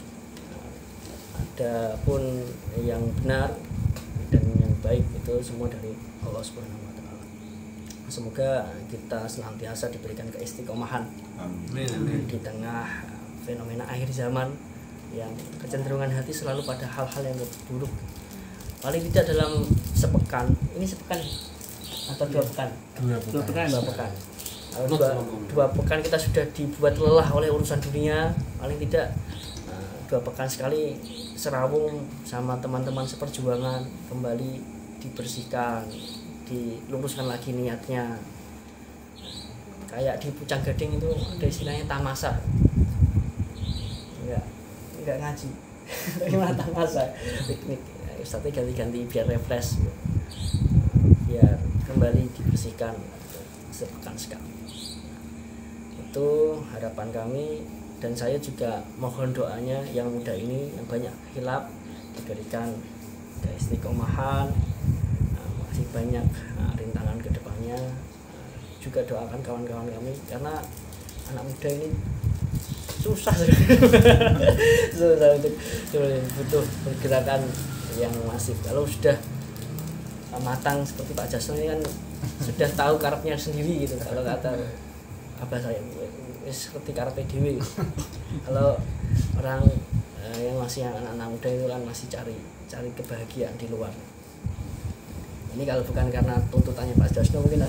A: Ada pun yang benar dan yang baik itu semua dari Allah Subhanahu wa taala. Semoga kita senantiasa diberikan keistiqomahan di tengah fenomena akhir zaman yang kecenderungan hati selalu pada hal-hal yang buruk. Paling tidak dalam sepekan, ini sepekan atau 2 pekan?
C: 2 pekan.
A: 2 pekan. Dua pekan kita sudah dibuat lelah oleh urusan dunia, paling tidak 2 pekan sekali serawung sama teman-teman seperjuangan kembali dibersihkan, diluruskan lagi niatnya. Kayak di Pucang Gading itu ada istilahnya tamasa, enggak ngaji. Tapi masa piknik Ustadznya ganti-ganti biar refresh, biar kembali dibersihkan sepekan sekali. Itu harapan kami, dan saya juga mohon doanya yang muda ini yang banyak hilaf diberikan keistiqomahan, masih banyak rintangan ke depannya. Juga doakan kawan-kawan kami karena anak muda ini susah susah untuk butuh pergerakan yang masif. Kalau sudah matang seperti Pak Jasno ini kan sudah tahu karepnya sendiri gitu. Kalau kata abah saya seperti karepe dhewe. Kalau orang yang masih anak-anak muda itu kan masih cari kebahagiaan di luar. Ini kalau bukan karena tuntutannya Pak Jasno mungkin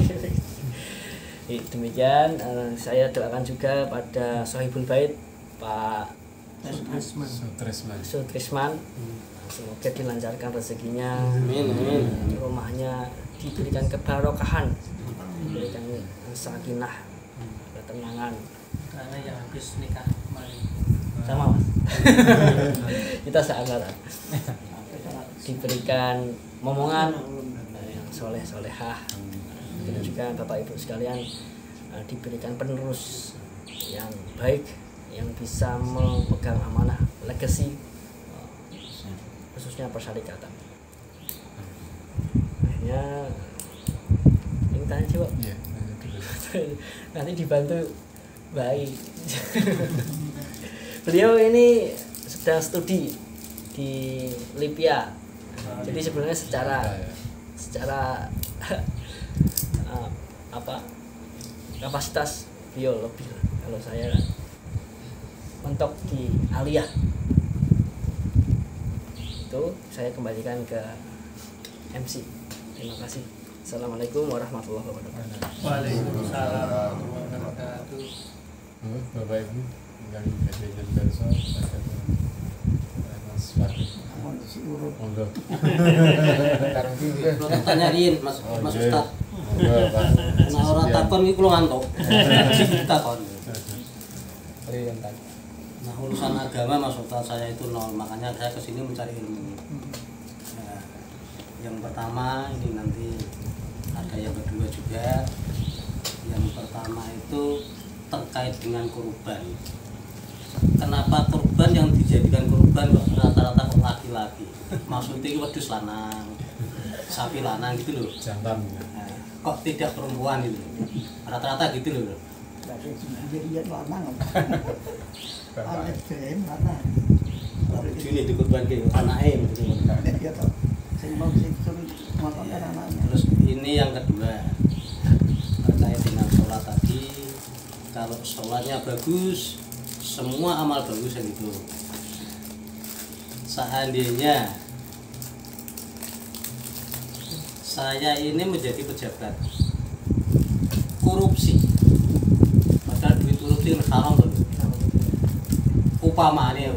A: demikian. Saya doakan juga pada Sohibul Bait Pak Sutrisman, semoga dilancarkan rezekinya, rumahnya diberikan kebarokahan, diberikan sakinah, ketenangan.
B: Karena yang habis nikah kemarin
A: Sama Mas. Kita seangkatan. Diberikan momongan yang soleh-solehah. Dan juga Bapak Ibu sekalian diberikan penerus yang baik, yang bisa memegang amanah legacy, khususnya persyarikatan. Akhirnya ini tanya jawab. Nanti dibantu baik. Beliau ini sedang studi di Libya. Jadi sebenarnya secara kapasitas beliau lebih. Kalau saya mentok di aliyah. Itu saya kembalikan ke MC. Terima kasih. Assalamualaikum warahmatullahi wabarakatuh.
B: Waalaikumsalam warahmatullahi wabarakatuh.
C: Bapak Ibu yang kejadian berso Mas Fadil. Monggo.
B: Tanyain Mas Ustad. Nah ora takon iki kula ngantuk. Takon. Nah urusan agama Mas Ustad saya itu nol, makanya saya kesini mencari ilmu. Nah, yang pertama ini nanti ada yang kedua juga. Yang pertama itu terkait dengan kurban. Kenapa kurban yang dijadikan kurban kok rata-rata kok laki-laki? Maksudnya itu wedhus lanang, sapi lanang gitu loh.
C: Jantan.
B: Nah, kok tidak perempuan gitu? Rata-rata gitu loh. Ini dikurban ke anaknya gitu. Terus ini yang kedua terkait dengan sholat tadi. Kalau sholatnya bagus, semua amal bagus yang itu. Seandainya saya ini menjadi pejabat korupsi, padahal duit korupsi yang haram loh. Upamanya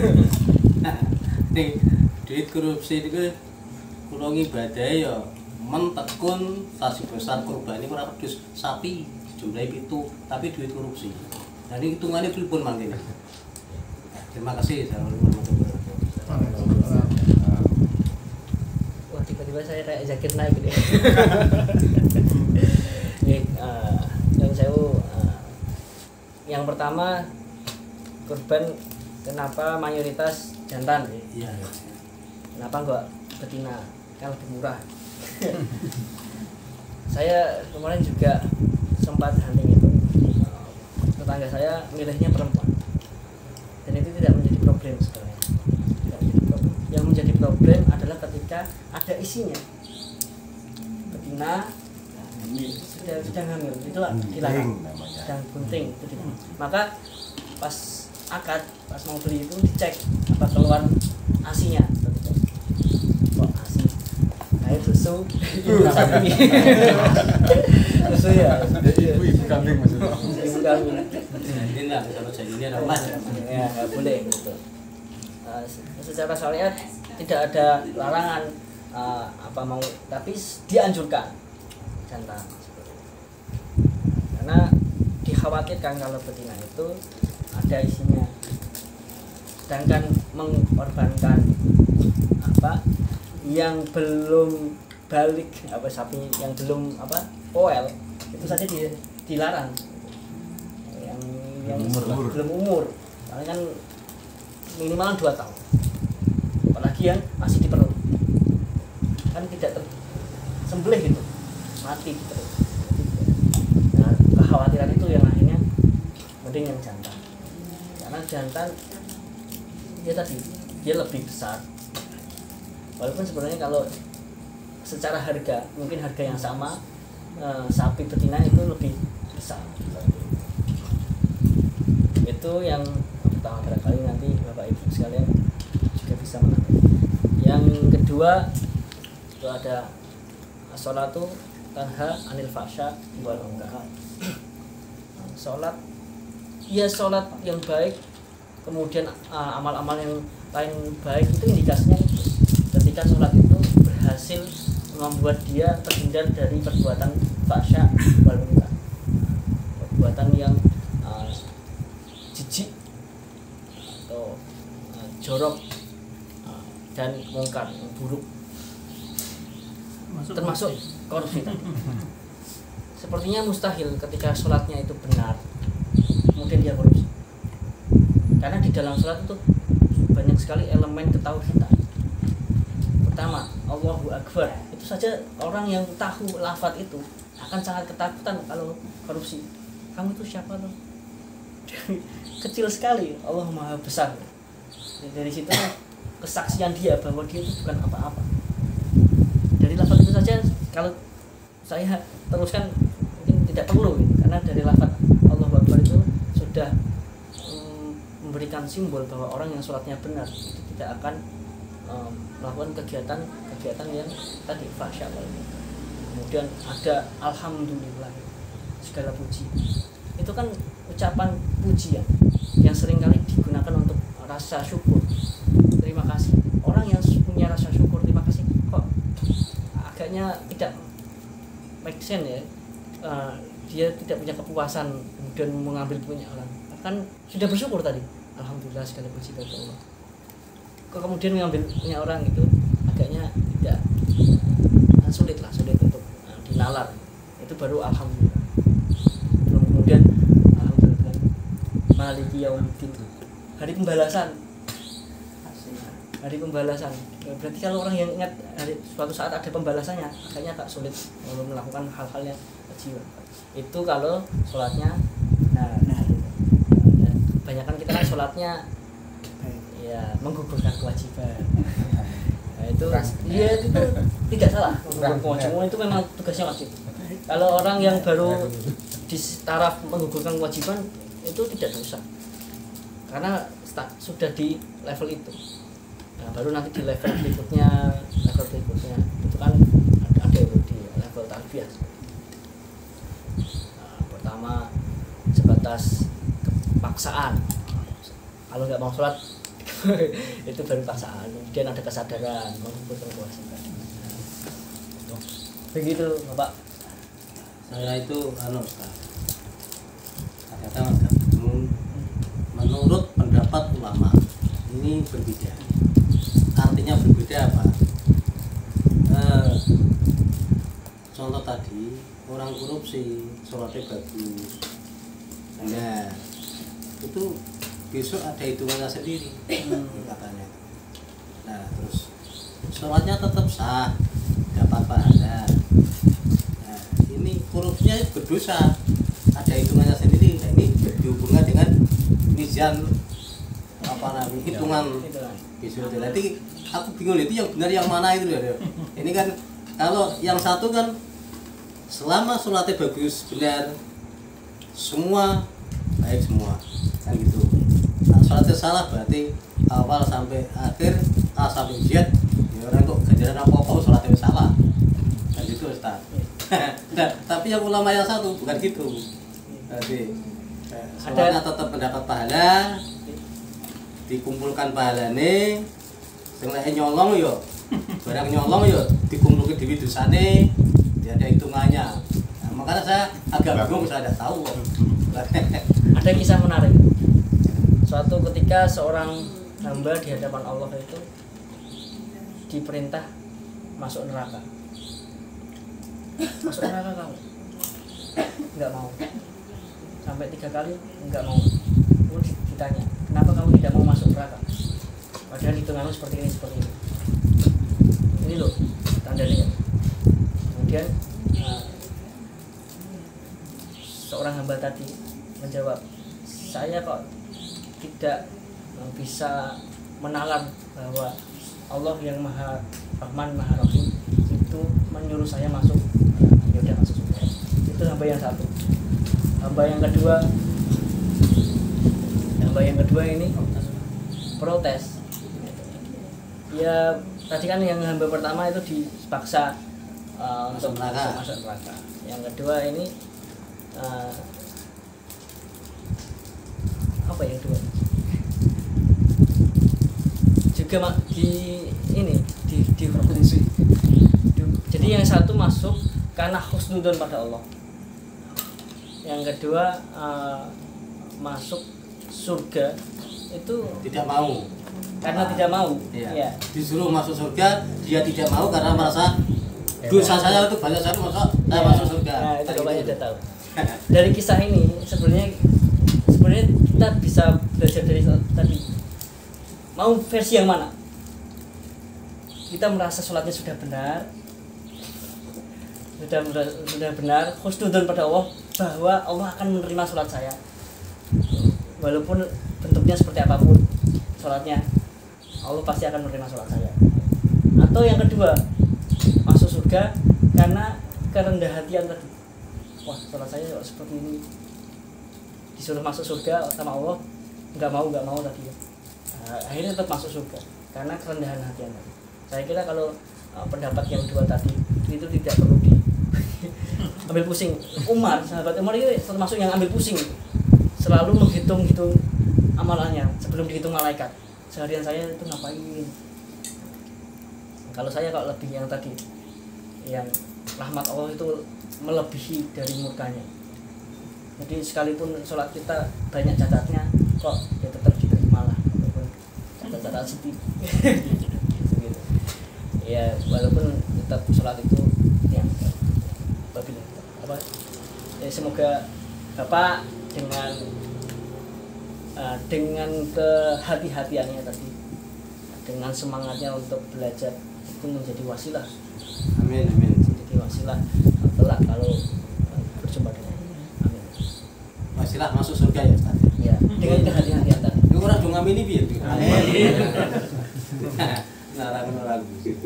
B: nih duit korupsi itu kalau ibadah ya mentekun sasi besar kurban ini kurang pedus sapi jumlahnya itu, tapi duit korupsi. Nah ini hitungannya pun mangkene. Terima kasih.
A: Wah tiba-tiba saya kayak Zakir Naik gitu. Yang saya yang pertama kurban kenapa mayoritas jantan?
B: Iya.
A: Kenapa enggak betina? Kan lebih murah. Saya kemarin juga sempat hunting itu. Tetangga saya milihnya perempuan. Dan itu tidak menjadi problem sebenarnya. Tidak menjadi problem. Yang menjadi problem adalah ketika ada isinya. Betina sedang hamil itu dilarang. Sedang bunting itu dilarang. Maka pas akad, pas mau beli itu dicek apa keluar asinya. Kok asi? Kayak susu ibu sapi. Susu ya.
C: Ibu kambing maksudnya.
A: Ibu kambing.
B: Ini lah kalau saya ini ada mas.
A: Ya nggak boleh gitu. Secara syariat tidak ada larangan apa mau, tapi dianjurkan jantan. Karena dikhawatirkan kalau betina itu ada isinya. sedangkan mengorbankan apa yang belum balik apa sapi yang belum apa poel itu saja dilarang yang belum umur karena kan minimal 2 tahun apalagi yang masih di perut kan tidak tersembelih gitu mati di perut. Nah kekhawatiran itu yang akhirnya mending yang jantan karena jantan ya tadi dia lebih besar walaupun sebenarnya kalau secara harga mungkin harga yang sama sapi betina itu lebih besar itu yang pertama barangkali nanti Bapak Ibu sekalian juga bisa menangkap. Yang kedua itu ada sholatu tanha anil fahsya wal munkar. Sholat ya sholat yang baik kemudian amal-amal yang lain baik itu indikasinya itu ketika sholat itu berhasil membuat dia terhindar dari perbuatan fahsya wal munkar perbuatan yang jijik atau jorok dan mungkar yang buruk termasuk korupsi tadi. Sepertinya mustahil ketika sholatnya itu benar kemudian dia korupsi karena di dalam sholat itu banyak sekali elemen ketauhidan. Pertama Allahu Akbar itu saja orang yang tahu lafaz itu akan sangat ketakutan kalau korupsi. Kamu itu siapa tuh? Kecil sekali, Allah Maha Besar. Dari situ kesaksian dia bahwa dia itu bukan apa-apa. Dari lafaz itu saja kalau saya teruskan mungkin tidak perlu karena dari lafaz Allahu Akbar itu sudah memberikan simbol bahwa orang yang sholatnya benar itu tidak akan melakukan kegiatan yang tadi fahsya. Kemudian ada alhamdulillah segala puji itu kan ucapan pujian yang seringkali digunakan untuk rasa syukur terima kasih. Orang yang punya rasa syukur terima kasih kok agaknya tidak make sense ya, dia tidak punya kepuasan kemudian mengambil punya orang kan sudah bersyukur tadi alhamdulillah segala puji bagi Allah kok kemudian mengambil punya orang itu agaknya tidak sulit untuk dinalar itu baru alhamdulillah. Belum kemudian alhamdulillah maliki yaumiddin hari pembalasan berarti kalau orang yang ingat hari suatu saat ada pembalasannya agaknya agak sulit melakukan hal-hal yang kecil itu kalau sholatnya nah ya, kebanyakan kita kan sholatnya ya menggugurkan kewajiban. Nah, itu dia itu tidak salah menggugurkan kewajiban itu memang tugasnya wajib. Kalau orang yang baru di taraf menggugurkan kewajiban itu tidak dosa karena sudah di level itu. Nah, baru nanti di level berikutnya itu kan ada di level tarbiyah. Nah, pertama sebatas paksaan kalau nggak mau sholat itu baru paksaan, kemudian ada kesadaran mengumpulkan kewajiban. Begitu Bapak.
B: Saya itu kadang menurut pendapat ulama ini berbeda. Artinya berbeda apa? Contoh tadi orang korupsi sholatnya bagus, nah itu besok ada hitungannya sendiri katanya. Nah terus sholatnya tetap sah, dapat pahala. Nah ini korupsinya berdosa, ada hitungannya sendiri. Nah ini dihubungkan dengan mizan apa namanya hitungan besok. Nanti aku bingung itu yang benar yang mana itu ya. Ini kan kalau yang satu kan selama sholatnya bagus benar semua baik semua kan gitu. Nah, sholatnya salah berarti awal sampai akhir A sampai Z ya orang kok ganjaran apa-apa sholatnya salah kan gitu Ustaz. Nah, tapi yang ulama yang satu bukan gitu. Jadi sholatnya tetap mendapat pahala, dikumpulkan pahalane, sing lek nyolong yo barang nyolong yo dikumpulkan di dosane, dia ada hitungannya. Nah, makanya saya agak bingung, saya tidak tahu.
A: Ada kisah menarik. Suatu ketika seorang hamba di hadapan Allah itu diperintah masuk neraka. Masuk neraka kamu? Enggak mau. Sampai 3 kali enggak mau. Lalu ditanya, kenapa kamu tidak mau masuk neraka? Padahal hitunganmu seperti ini. Ini loh tandanya. Kemudian seorang hamba tadi menjawab, saya kok tidak bisa menalar bahwa Allah yang Maha Rahman Maha Rahim itu menyuruh saya masuk. Ya udah masuk surga. Itu hamba yang satu. Hamba yang kedua ini protes. Ya tadi kan yang hamba pertama itu dipaksa untuk masuk neraka. Yang kedua ini apa yang kedua? Juga di provinsi. Jadi yang satu masuk karena husnudzon pada Allah. Yang kedua masuk surga itu
B: tidak mau.
A: Karena tidak mau.
B: Iya.
A: Ya.
B: Disuruh masuk surga, dia tidak mau karena merasa dosa saya itu banyak, saya masuk surga.
A: Nah, itu Bapak sudah tahu. Dari kisah ini sebenarnya kita bisa belajar dari tadi. Mau versi yang mana? Kita merasa sholatnya sudah benar, sudah benar, husnudzon pada Allah bahwa Allah akan menerima sholat saya, walaupun bentuknya seperti apapun sholatnya, Allah pasti akan menerima sholat saya. Atau yang kedua, masuk surga karena kerendah hatian tadi. Wah, sholat saya seperti ini, disuruh masuk surga sama Allah, nggak mau tadi ya. Akhirnya tetap masuk surga karena kerendahan hatian tadi. Saya kira kalau pendapat yang dua tadi itu tidak perlu ambil pusing. Sahabat Umar ini termasuk yang ambil pusing, selalu menghitung amalannya sebelum dihitung malaikat. Seharian saya itu ngapain? Kalau saya lebih yang tadi, yang rahmat Allah itu melebihi dari murkanya. Jadi sekalipun sholat kita banyak catatnya, kok ya tetap diterima lah, walaupun catat sedikit. Gitu. Ya walaupun tetap sholat itu yang ya, semoga Bapak dengan kehati-hatiannya tadi, dengan semangatnya untuk belajar itu menjadi wasilah.
B: Amin.
A: Menjadi wasilah kelak kalau berjumpa dengan amin.
B: Wasilah masuk surga ya Ustaz.
A: Ya, dengan kehati-hatian tadi.
B: Lu ora dong ngamini piye?
D: Amin.
B: Narang.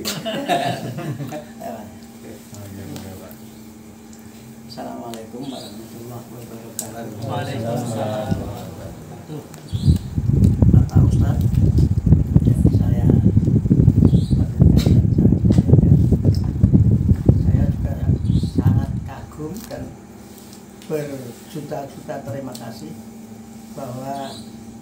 D: Assalamualaikum warahmatullahi wabarakatuh.
A: Waalaikumsalam.
D: Bapak Ustaz, saya juga sangat kagum dan berjuta-juta terima kasih bahwa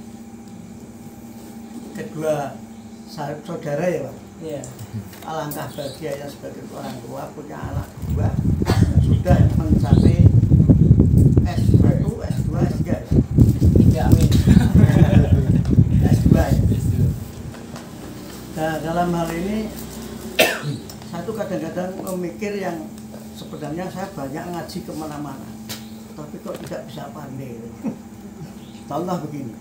D: kedua saudara ya Pak,
A: Iya.
D: alangkah bahagianya sebagai orang tua punya anak dua sudah mencapai S1, S2, S3
A: Ya, amin.
D: S2 ya. Nah dalam hal ini satu kadang-kadang memikir yang sebenarnya saya banyak ngaji kemana-mana tapi kok tidak bisa pandai. Contoh begini,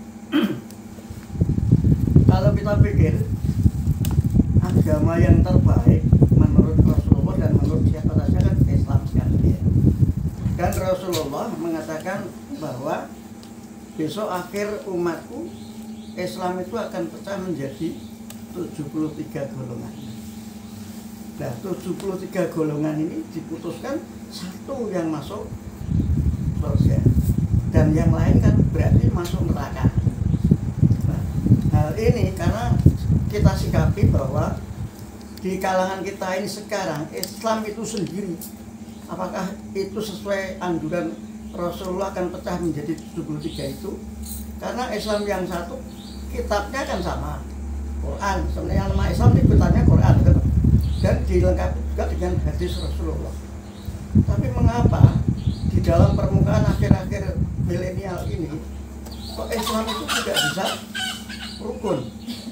D: kalau kita pikir agama yang terbaik menurut Rasulullah dan menurut siapa saja kan Islam sekali ya. Dan Rasulullah mengatakan bahwa besok akhir umatku Islam itu akan pecah menjadi 73 golongan. Nah 73 golongan ini diputuskan satu yang masuk surga dan yang lain kan berarti masuk neraka. Nah, hal ini karena kita sikapi bahwa di kalangan kita ini sekarang Islam itu sendiri, apakah itu sesuai anjuran Rasulullah akan pecah menjadi 73 itu? Karena Islam yang satu kitabnya kan sama, Quran. Sebenarnya nama Islam ini kitabnya Quran kan? Dan dilengkapi juga dengan hadis Rasulullah. Tapi mengapa di dalam permukaan akhir-akhir milenial ini kok Islam itu tidak bisa rukun?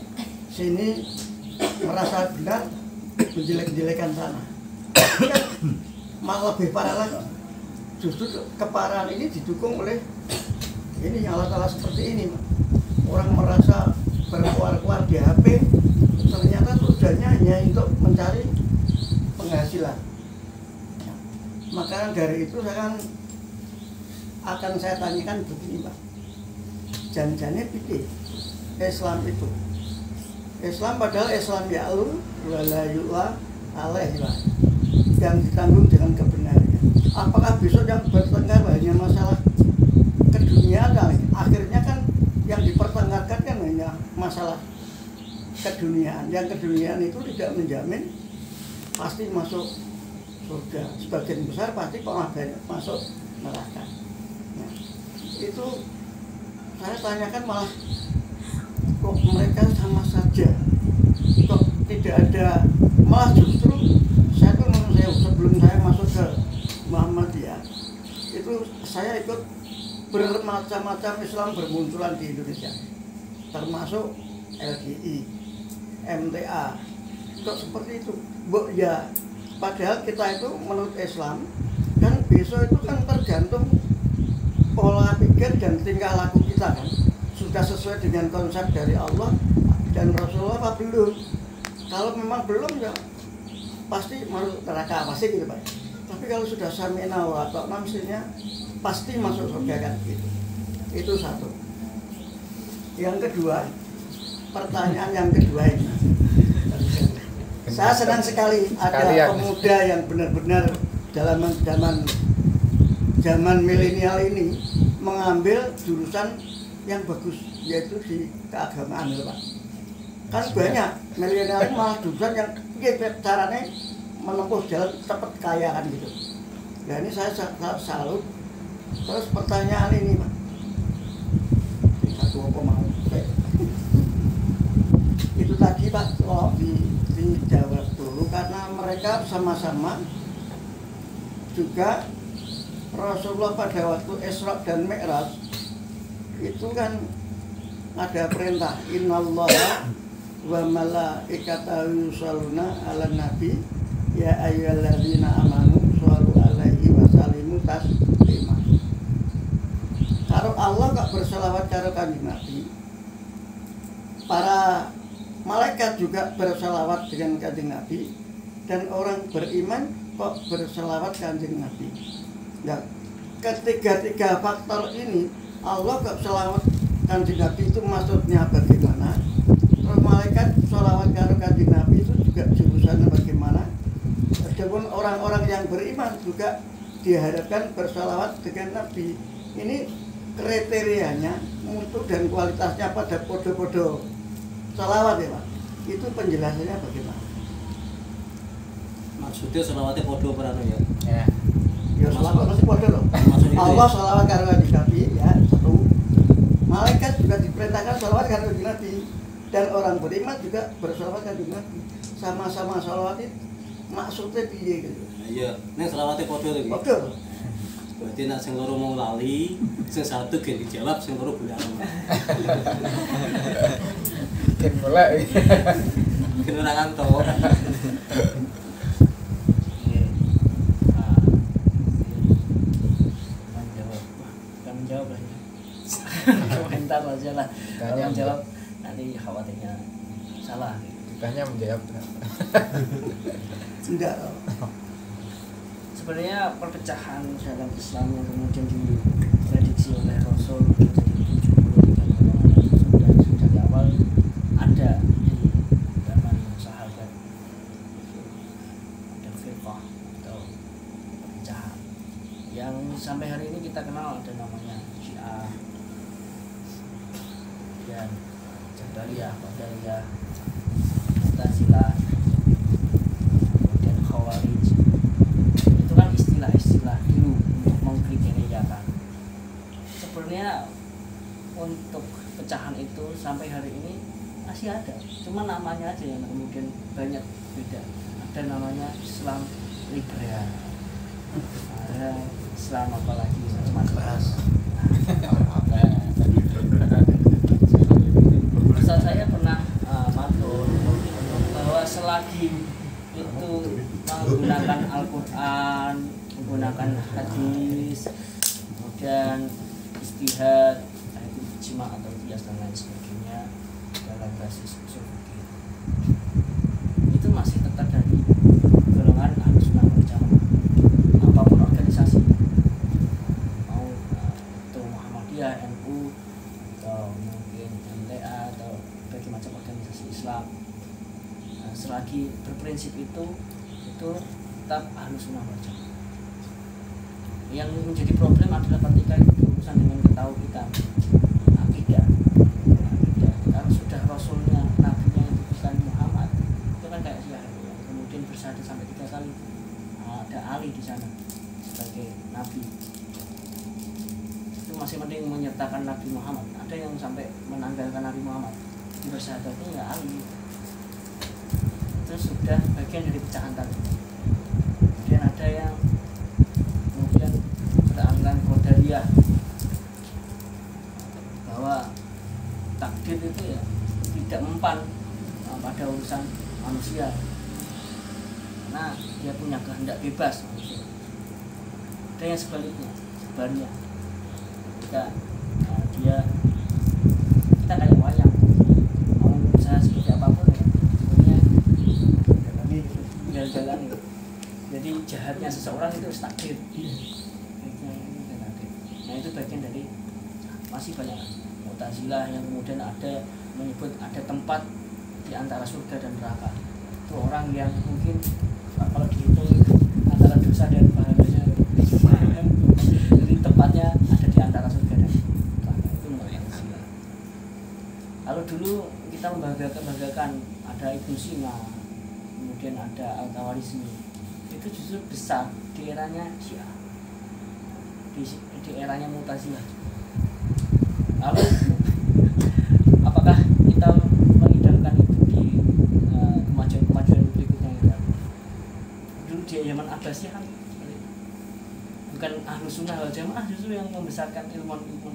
D: sini merasa benar, menjelek-jelekan sana. Kan malah lebih parah lagi. Justru keparahan ini didukung oleh ini alat-alat seperti ini, Pak. Orang merasa berkuar-kuar di HP, ternyata tujuannya hanya untuk mencari penghasilan. Maka dari itu akan saya tanyakan begini, Pak. Janjinya pikir Islam itu. Islam padahal Islam ya'lu wala yu'la alaihi, yang ditanggung dengan kebenarannya. Apakah besok yang bertengkar hanya masalah keduniaan? Akhirnya kan yang dipertengkarkan kan hanya masalah keduniaan. Yang keduniaan itu tidak menjamin pasti masuk surga. Sebagian besar pasti banyak masuk neraka. Nah, itu saya tanyakan malah kok mereka sama saja, kok tidak ada, malah justru saya tuh sebelum saya masuk ke Muhammadiyah itu saya ikut bermacam-macam Islam bermunculan di Indonesia, termasuk LGI, MTA, kok seperti itu, Bu? Ya, padahal kita itu menurut Islam kan besok itu kan tergantung pola pikir dan tingkah laku kita kan, sudah sesuai dengan konsep dari Allah dan Rasulullah apa belum? Kalau memang belum ya pasti masuk neraka, pasti gitu Pak. Tapi kalau sudah sami'na wa ata'na mestinya pasti masuk surga kan gitu. Itu satu. Yang kedua, pertanyaan yang kedua ini, saya senang sekali ada pemuda yang benar-benar dalam zaman milenial ini mengambil jurusan yang bagus, yaitu di keagamaan, Pak. Kan banyak milenial malah jurusan yang caranya menempuh jalan cepat kaya kan gitu. Nah ini saya salut. Terus pertanyaan ini, Pak. Satu apa mau? Itu tadi Pak, kalau dijawab dulu karena mereka sama-sama juga Rasulullah pada waktu Isra dan Mi'raj itu kan ada perintah innallaha wa malaikatahu yusholluna 'alan nabi ya ayyuhalladzina amanu shollu 'alaihi wa sallimu taslima. Kalau Allah gak berselawat karo kanjeng Nabi, para malaikat juga berselawat dengan kanjeng Nabi, dan orang beriman kok berselawat kanjeng Nabi. Nah, ketiga-tiga faktor ini Allah gak selawat kanjeng Nabi itu maksudnya bagaimana? Terus malaikat selawat karo kanjeng Nabi itu juga jurusannya bagaimana? Adapun orang-orang yang beriman juga diharapkan berselawat dengan Nabi. Ini kriterianya, mutu dan kualitasnya pada podo-podo selawat ya Pak. Itu penjelasannya bagaimana?
B: Maksudnya selawatnya podo berano ya?
D: Ya selawat masih podo loh. Allah selawat karo kanjeng Nabi ya satu. Malaikat juga diperintahkan selawat karo kanjeng Nabi, dan orang beriman juga berselawat kanjeng Nabi. Sama-sama selawat itu maksudnya piye gitu.
B: Iya, nek selawatnya podo lagi.
D: Podo.
B: Berarti nak sing loro mau lali, sing satu gen dijawab, sing loro boleh anu.
C: Gen mulai.
B: Gen ora kantor.
A: Jawab lah ya. Komentar aja lah. Kalau jawab nanti khawatirnya salah.
C: Tanya menjawab.
D: Tidak.
A: Sebenarnya perpecahan dalam Islam yang kemudian diprediksi oleh Rasul menjadi 73 golongan sudah dari awal ada di zaman sahabat, ada firqah atau perpecahan yang sampai hari ini kita kenal, ada namanya Syiah dan Jabariyah, Qadariyah, Mu'tazilah, dan Khawarij. Itu kan istilah-istilah dulu untuk mengkriteriakan. Sebenarnya untuk pecahan itu sampai hari ini masih ada, cuma namanya aja yang kemudian banyak beda. Ada namanya Islam liberal, ada Islam apa lagi, Islam keras. Ustaz saya pernah matur menggunakan Al-Quran, menggunakan hadis, kemudian istihad, itu ijma atau qiyas dan lain sebagainya dalam basis usul fikih. Itu masih tetap dari golongan Ahlus Sunnah wal Jamaah. Apapun organisasi, mau itu Muhammadiyah, NU, atau mungkin MTA atau berbagai macam organisasi Islam, selagi berprinsip itu tetap Ahlus Sunnah wal Jamaah. Yang menjadi problem adalah ketika itu berurusan dengan ketauhidan, akidah. Kalau sudah Rasulnya, Nabinya itu bukan Muhammad, itu kan kayak Syiah ya. Kemudian bersyahadat sampai 3 kali. Ada Ali di sana sebagai Nabi. Itu masih mending menyertakan Nabi Muhammad. Ada yang sampai menanggalkan Nabi Muhammad, di bersyahadatnya ya Ali. Itu sudah bagian dari pecahan tadi. Kemudian ada yang kemudian beranggapan Qadariyah, bahwa takdir itu ya tidak mempan pada urusan manusia, karena dia punya kehendak bebas manusia. Ada yang sebaliknya, ketika kita kayak wayang, mau usaha seperti apapun ya, pokoknya jalan-jalan gitu. Jadi jahatnya seseorang itu takdir. Nah itu bagian dari, masih banyak Mu'tazilah yang kemudian ada menyebut ada tempat di antara surga dan neraka. Itu orang yang mungkin kalau dihitung antara dosa dan pahalanya, jadi tempatnya ada di antara surga dan neraka. Itu Mu'tazilah. Kalau dulu kita membanggakan ada Ibnu Sina, kemudian ada Al-Khawarizmi, itu justru besar di eranya Syiah, di eranya Mu'tazilah. Lalu apakah kita mengidamkan itu di kemajuan berikutnya ya? Dulu di zaman Abbasiyah kan bukan Ahlus Sunnah wal Jamaah justru yang membesarkan ilmuwan.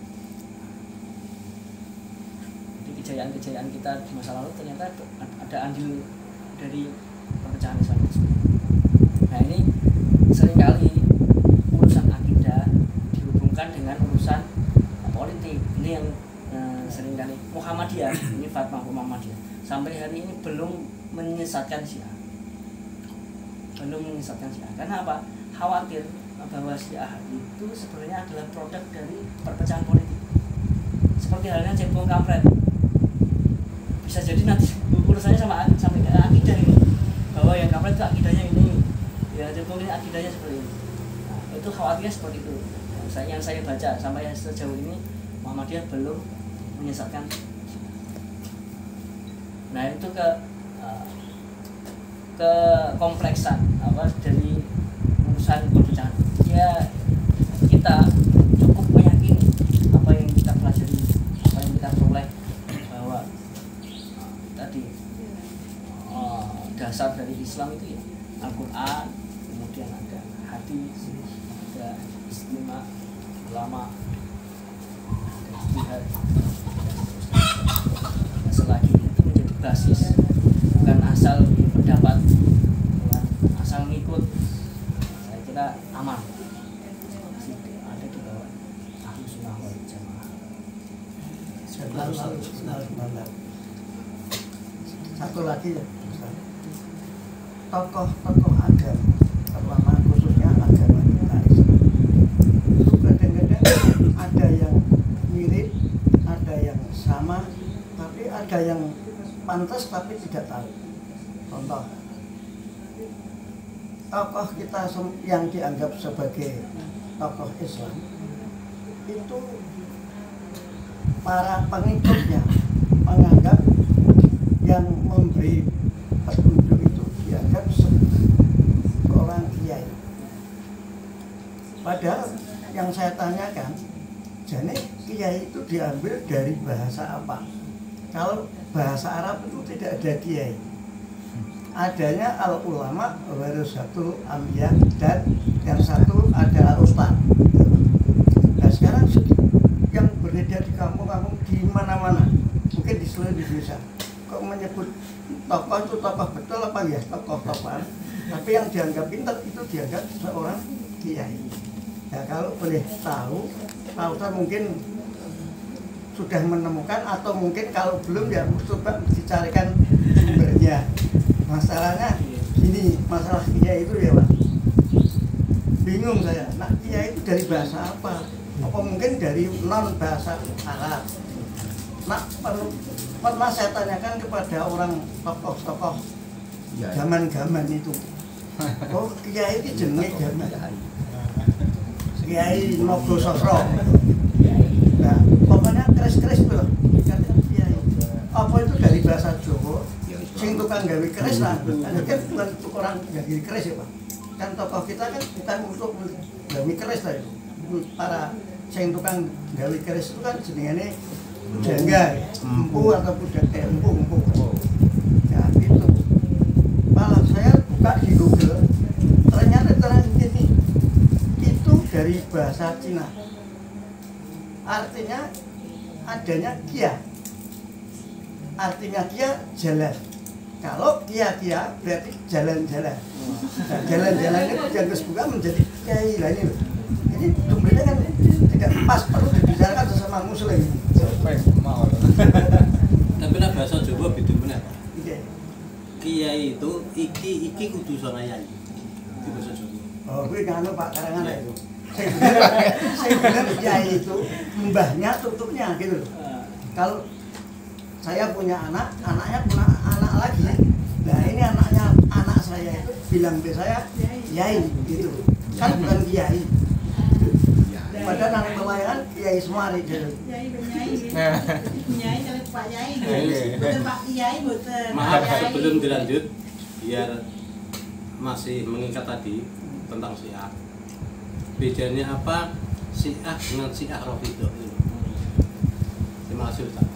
A: Di kejayaan-kejayaan kita di masa lalu ternyata ada andil dari perpecahan Islam. Nah ini seringkali urusan akidah dihubungkan dengan urusan politik. Ini yang seringkali Muhammadiyah, ini fatwa Muhammadiyah sampai hari ini belum menyesatkan Syiah. Karena apa? Khawatir bahwa Syiah itu sebenarnya adalah produk dari perpecahan politik. Seperti halnya cebong kampret. Bisa jadi nanti urusannya sampai ke akidah ini, bahwa yang kampret itu akidahnya ini, ya cebong ini akidahnya seperti ini. Nah, itu khawatirnya seperti itu. Yang saya baca sampai sejauh ini Muhammadiyah belum menyesatkan. Nah itu ke kompleksan dari urusan perpecahan. Ya kita cukup meyakini apa yang kita pelajari, apa yang kita peroleh, bahwa tadi dasar dari Islam itu ya Al-Quran, kemudian ada hadis, ada istimewa ulama, jihad. Selagi itu menjadi basis, bukan asal pendapat, bukan asal ngikut, saya kira aman. Masih ada di bawah Ahlus Sunnah wal Jamaah.
D: Satu lagi ya, tokoh-tokoh agama, terutama khususnya agama kita Islam, itu kadang-kadang ada yang mirip, ada yang sama, tapi ada yang pantas tapi tidak tahu. Contoh, tokoh kita yang dianggap sebagai tokoh Islam itu para pengikutnya menganggap yang memberi petunjuk itu dianggap seorang kiai. Padahal yang saya tanyakan, jadi kiai itu diambil dari bahasa apa? Kalau bahasa Arab itu tidak ada kiai, adanya al-ulama warasatul anbiya, dan yang satu ada ustaz. Nah sekarang yang beredar di kampung-kampung di mana-mana, mungkin di seluruh Indonesia, kok menyebut tokoh itu tokoh betul apa ya tokoh-tokohan? Tapi yang dianggap pintar itu dianggap seorang kiai. Ya kalau boleh tahu, Pak Ustadz mungkin sudah menemukan atau mungkin kalau belum ya coba dicarikan sumbernya. Masalahnya ini masalah kiai itu ya Pak. Bingung saya. Nah kiai itu dari bahasa apa? Apa mungkin dari non bahasa Arab? Nah pernah saya tanyakan kepada orang tokoh-tokoh zaman-zaman itu. Oh kiai itu jenenge zaman. Kiai Nogososro. Nah, pokoknya keris-keris itu loh. Kiai. Apa itu dari bahasa Jawa? Sing tukang gawe keris lah. Kan bukan orang gawe keris ya, Pak. Kan tokoh kita kan bukan untuk gawe keris lah itu. Para sing tukang gawe keris itu kan jenengane jangga, empu atau budak empu. Ya gitu. Malah saya buka di Google, ternyata ini itu dari bahasa Cina. Artinya adanya kia. Artinya kia jalan. Kalau kia berarti jalan-jalan. Nah, jalan-jalan itu dianggap buka menjadi kiai lah ini loh. Jadi jumlahnya kan tidak pas, perlu dibicarakan sesama muslim.
B: Tapi lah bahasa Jawa beda benar.
D: Iya.
B: Kiai itu iki kudu sono yai. Itu bahasa Jawa.
D: Oh, gue nganu Pak Karangan itu. Saya bilang kiai itu mbahnya tutupnya gitu loh. Kalau saya punya anak, anaknya punya anak lagi. Nah ini anak saya itu bilang ke saya kiai gitu. Kan bukan kiai. Padahal nang pelayan kiai semari gitu.
E: Kiai dari Pak Yai, bukan Pak Kiai, bukan.
B: Maaf sebelum dilanjut, biar masih mengikat tadi tentang Syiah. Bedanya apa Syiah dengan Syiah Rafidhah itu? Terima kasih Ustaz.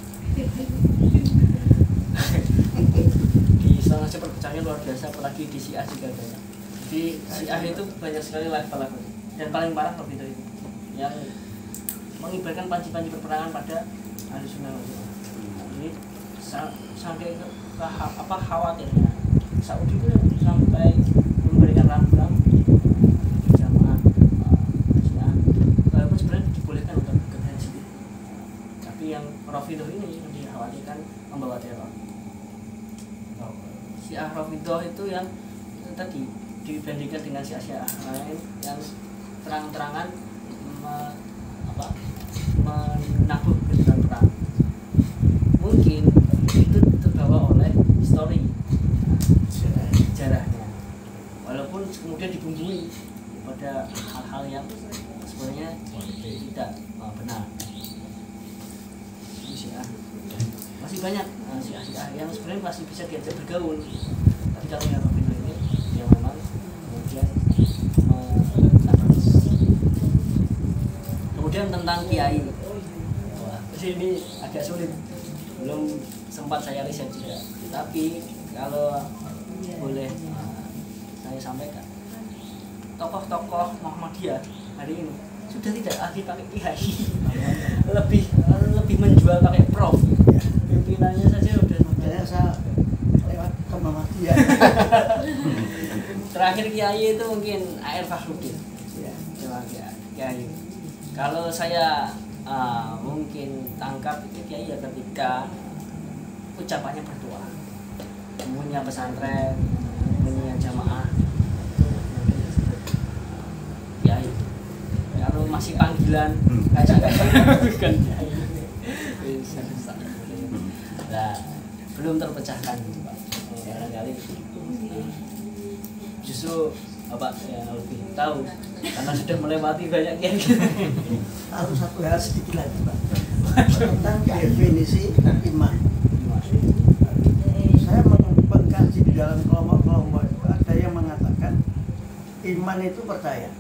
A: Di Islam aja perpecahannya luar biasa, apalagi di Syiah juga banyak. Di Syiah itu banyak sekali level-level dan paling parah Rafidhah itu yang mengibarkan panji-panji perperangan pada ahli sunnah wal jamaah. Ini sampai khawatirnya Saudi itu sampai memberikan rambu-rambu jamaah Syiah, walaupun sebenarnya dibolehkan untuk berkegiatan sendiri, tapi yang Rafidhah ini yang dikhawatirkan membawa teror. Syiah Rafidhah itu yang tadi dibandingkan dengan Syiah lain yang terang-terangan menabuh kejutan perang. Mungkin itu terbawa oleh histori sejarahnya, walaupun kemudian dibumbui pada hal-hal yang sebenarnya tidak benar. Syiah masih banyak Syiah yang sebenarnya masih bisa diajak bergaul, tapi kalau yang Rafidhah ini yang memang kemudian kemudian tentang kiai. Wah, ini agak sulit, belum sempat saya riset juga. Tapi kalau boleh saya sampaikan, tokoh-tokoh Muhammadiyah hari ini sudah tidak lagi pakai kiai, lebih menjual pakai prof. Pimpinannya saja udah
D: saya lewat ke Muhammadiyah.
A: Terakhir kiai itu mungkin A.R. Fakhrudin.
D: Ya.
A: Kiai. Kalau saya mungkin tangkap itu kiai ya ketika ucapannya berdoa, punya pesantren, punya jamaah, kiai. Kalau masih panggilan kayak bukan kiai. Nah, belum terpecahkan gitu Pak. Barangkali justru Bapak yang lebih tahu karena sudah melewati banyak kiai.
D: Lalu satu hal sedikit lagi Pak tentang definisi iman. Saya mengkaji di dalam kelompok-kelompok itu ada yang mengatakan iman itu percaya.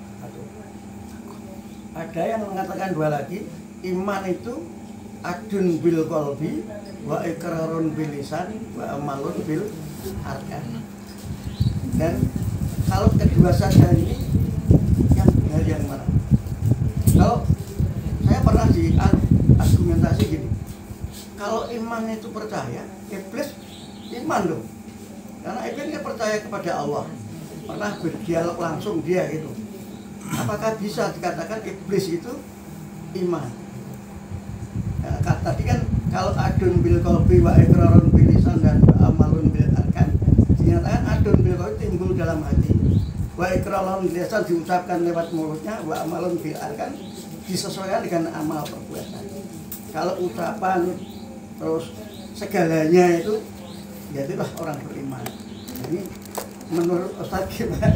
D: Ada yang mengatakan dua lagi, iman itu adun bil qalbi wa iqrarun bil lisan wa amalun bil arkan. Dan kalau kedua saja ini yang benar yang mana? Kalau saya pernah di argumentasi gini, kalau iman itu percaya, iblis iman loh, karena iblis percaya kepada Allah. pernah berdialog langsung dia gitu. Apakah bisa dikatakan iblis itu iman? Ya, tadi kan kalau adun bil qalbi wa iqrarun bil lisan dan amalun bil arkan, dinyatakan adun bil qalbi timbul dalam hati, wa iqrarun bil lisan diucapkan lewat mulutnya, wa amalun bil arkan disesuaikan dengan amal perbuatan. Kalau ucapan terus segalanya itu, ya itulah orang beriman. Ini menurut Ustaz gimana?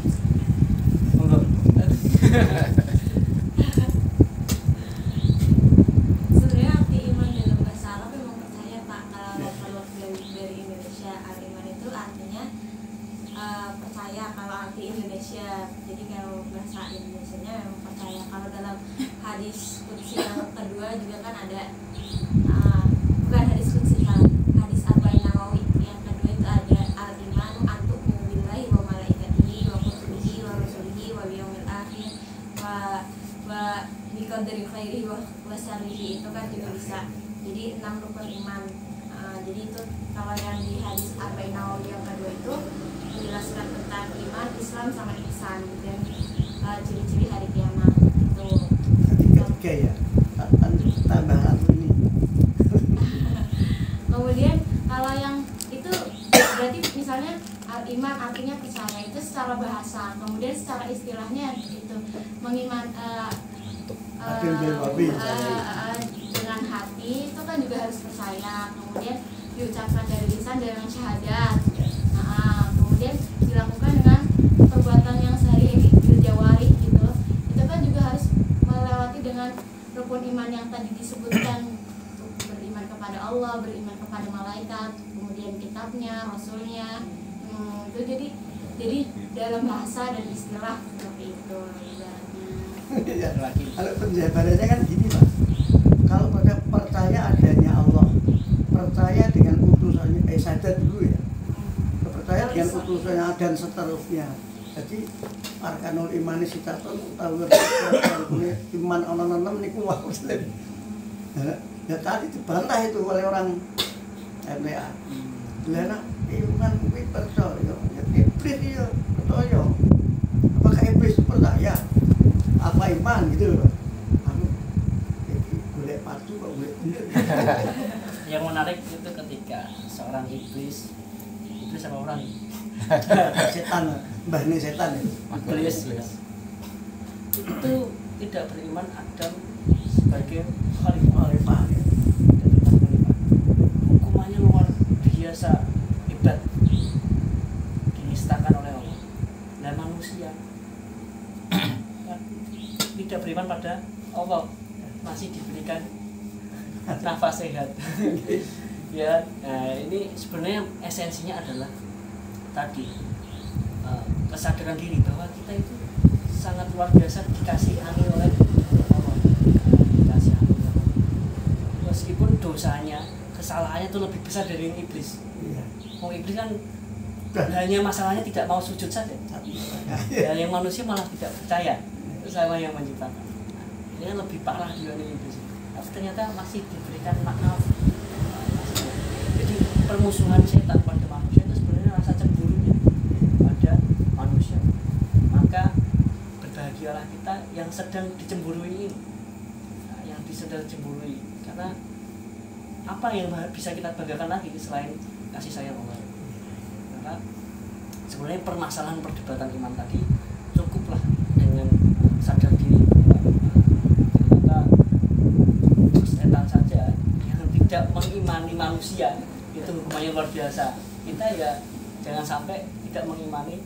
F: Sebenarnya arti iman dalam bahasa Arab memang percaya Pak. Kalau dari Indonesia, al-iman itu artinya percaya. Kalau arti Indonesia, jadi kalau bahasa Indonesianya memang percaya. Kalau dalam hadis qudsi yang kedua juga kan ada, bukan hadis qudsi, hadis Arba'in Nawawi yang kedua itu ada al-imanu antu'minu billahi wa malaikatihi wa kutubihi wa rusulihi wa biyaumil akhir wa biqadri khairihi wa syarrihi, itu kan juga bisa. Jadi 6 rukun iman. Jadi itu kalau yang di hadis Arba'in Nawawi yang kedua itu menjelaskan tentang iman, Islam sama ihsan dan ciri-ciri hari kiamat itu.
D: Ketiga ya, tambah satu ini.
F: Kemudian kalau yang itu berarti misalnya iman artinya percaya itu secara bahasa, kemudian secara istilahnya itu mengiman dengan hati itu kan juga harus percaya, kemudian diucapkan dari lisan dengan syahadat, kemudian dilakukan dengan perbuatan yang sehari-hari jawari gitu, itu kan juga harus melewati dengan rukun iman yang tadi disebutkan, beriman kepada Allah, beriman kepada malaikat, kemudian kitabnya, rasulnya, itu jadi dalam bahasa dan istilah seperti itu.
D: Ya, kalau penjabarannya kan gini Pak, kalau pada percaya adanya Allah, percaya dengan utusannya, syahadat dulu ya, percaya dengan utusannya dan seterusnya. Jadi arkanul imani sitatun tawir iman orang-orang niku wah muslim. Ya tadi dibantah itu oleh orang MTA. Lha iman kuwi percaya, ya iblis ya percaya. Apakah iblis percaya? Apa iman gitu loh. Aku boleh pacu kok boleh bener.
A: Yang menarik itu ketika seorang iblis sama orang
D: Setan, mbahnya setan itu.
A: iblis itu tidak beriman Adam sebagai khalifah. Hukumannya luar biasa hebat, dinistakan oleh Allah. Nah manusia tidak beriman pada Allah, masih diberikan nafas sehat. Ya, nah ini sebenarnya esensinya adalah tadi kesadaran diri bahwa kita itu sangat luar biasa dikasihani oleh Allah, dikasihani oleh Allah. Meskipun dosanya, kesalahannya itu lebih besar dari yang iblis.
D: Iya.
A: Oh iblis kan hanya masalahnya tidak mau sujud saja, dan yang manusia malah tidak percaya sama yang menciptakan. Ini kan lebih parah dibanding iblis. Tapi ternyata masih diberikan makna. Jadi permusuhan setan pada manusia itu sebenarnya rasa cemburunya pada manusia. Maka berbahagialah kita yang sedang dicemburui ini, yang sedang dicemburui, karena apa yang bisa kita banggakan lagi selain kasih sayang Allah. Maka sebenarnya permasalahan perdebatan iman tadi cukuplah dengan sadar diri ternyata setan saja yang tidak mengimani manusia itu hukumannya luar biasa. Kita ya jangan sampai tidak mengimani.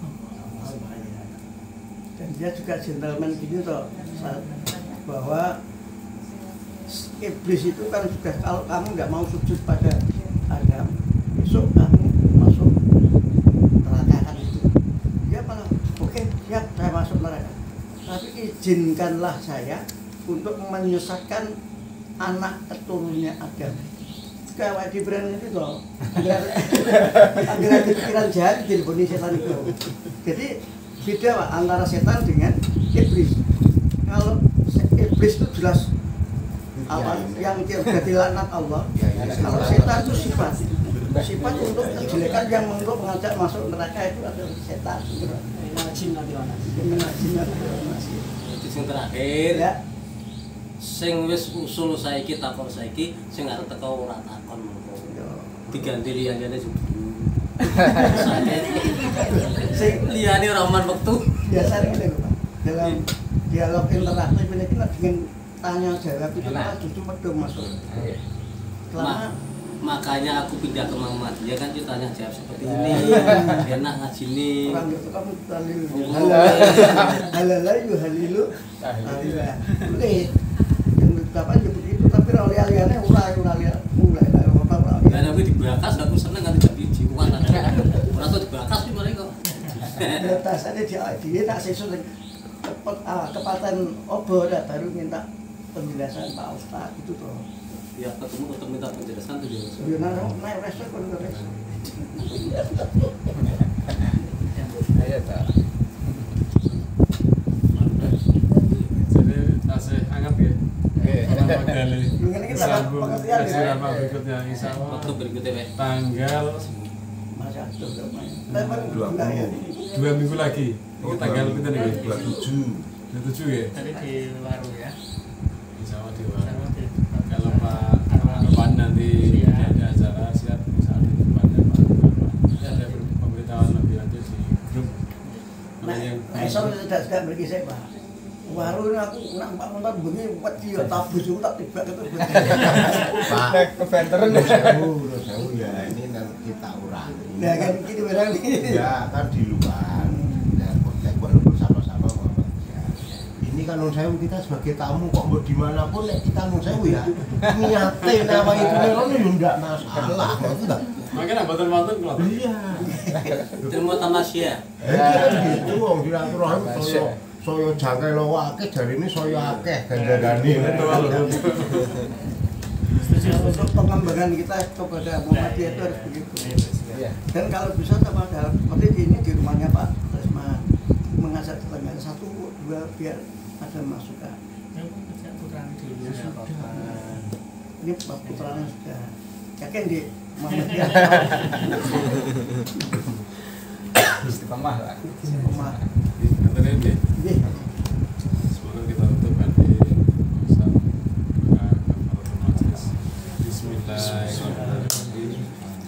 D: Dan dia juga gentleman gini toh, bahwa iblis itu kan sudah, kalau kamu nggak mau sujud pada Adam, besok kamu masuk neraka kan itu. Dia malah oke, siap saya masuk neraka, tapi izinkanlah saya untuk menyesatkan anak keturunannya Adam. Kayak Gibran itu toh, agar pikiran jahat jadi bunyi setan itu. Jadi beda Pak antara setan dengan iblis. Kalau iblis itu jelas apa yang jadi laknat Allah. Kalau setan itu sifat. sifat untuk kejelekan yang untuk mengajak masuk neraka itu adalah setan.
A: Najim nanti mana?
B: Itu sing terakhir.
D: Ya.
B: Sing wis usul saiki takon saiki, sing arep teko ora takon mengko. Diganti liyane juga.
D: Sing
B: Liyane ora man wektu.
D: biasanya ini Pak. Dalam dialog interaktif ini kita dengan tanya jawab itu malah justru medom masuk. Selama
B: Makanya aku pindah ke Muhammadiyah kan ditanya jawab seperti ini. Enak ngaji nih.
D: orang itu kamu dalil
B: Halal.
D: halal yuhalilu halal. Boleh. Yang diucapkan ya begitu tapi oleh-olehnya mulai
B: Dan aku dibakas aku seneng kan tidak biji kuat ada. Ora tuh dibakas iki mereka.
D: Batasannya dia tak sesuatu kepaten obo dah baru minta penjelasan Pak Ustadz itu toh.
B: Ya ketemu minta penjelasan tuh dia.
D: Dia naik respek kon respek.
C: Ayo tak. Jadi masih anggap ya. Pertama kali.
D: Mungkin kita dapat
C: Sambung
D: pengertian ya.
C: asrama berikutnya insya Allah
B: Waktu berikutnya Pak.
C: tanggal
D: Masa itu memang
C: 2 minggu lagi. Ini tanggal kita nih. 27 ya.
A: Tadi di Waru ya.
C: Insya Allah di Waru. Kalau Pak nanti ada acara siap saat itu pada Pak. Ada pemberitahuan lebih lanjut di grup.
D: Nah, esok tidak bagi saya Pak. Waru ini aku nampak nonton begini buat dia tabus itu tak tiba itu.
G: Pak, kebenteran jauh ya ini nanti kita urangi.
D: Nah kan gitu barang ini.
G: Ya kan di luar. Dan konteks walaupun sama-sama Muhammadiyah. Ini kan nun sewu kita sebagai tamu kok mau dimanapun kita nun sewu ya. Niatin nama itu neron itu enggak masalah. Itu enggak.
C: Makanya bantuan keluar.
G: Iya.
B: Terima tamasya.
G: Kan gitu wong diatur soyo jangkai lo akeh jari ini soyo akeh gandani.
D: Untuk pengembangan kita kepada Muhammadiyah itu harus begitu. Dan kalau bisa sama dalam seperti ini di rumahnya Pak Tresman mengajak tetangga 1, 2 biar ada masukan. Ini Pak putranya sudah yakin di Muhammadiyah.
C: Istiqomah lah.
D: Rumah.
C: Katanya ini. Semoga kita tutupkan di saat kafaratul majlis. Bismillahirrahmanirrahim.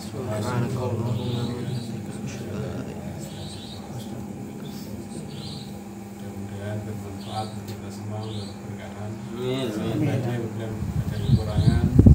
C: Mudah-mudahan bermanfaat bagi kita semua untuk berkahan.
B: Amin.
C: Ada kekurangan.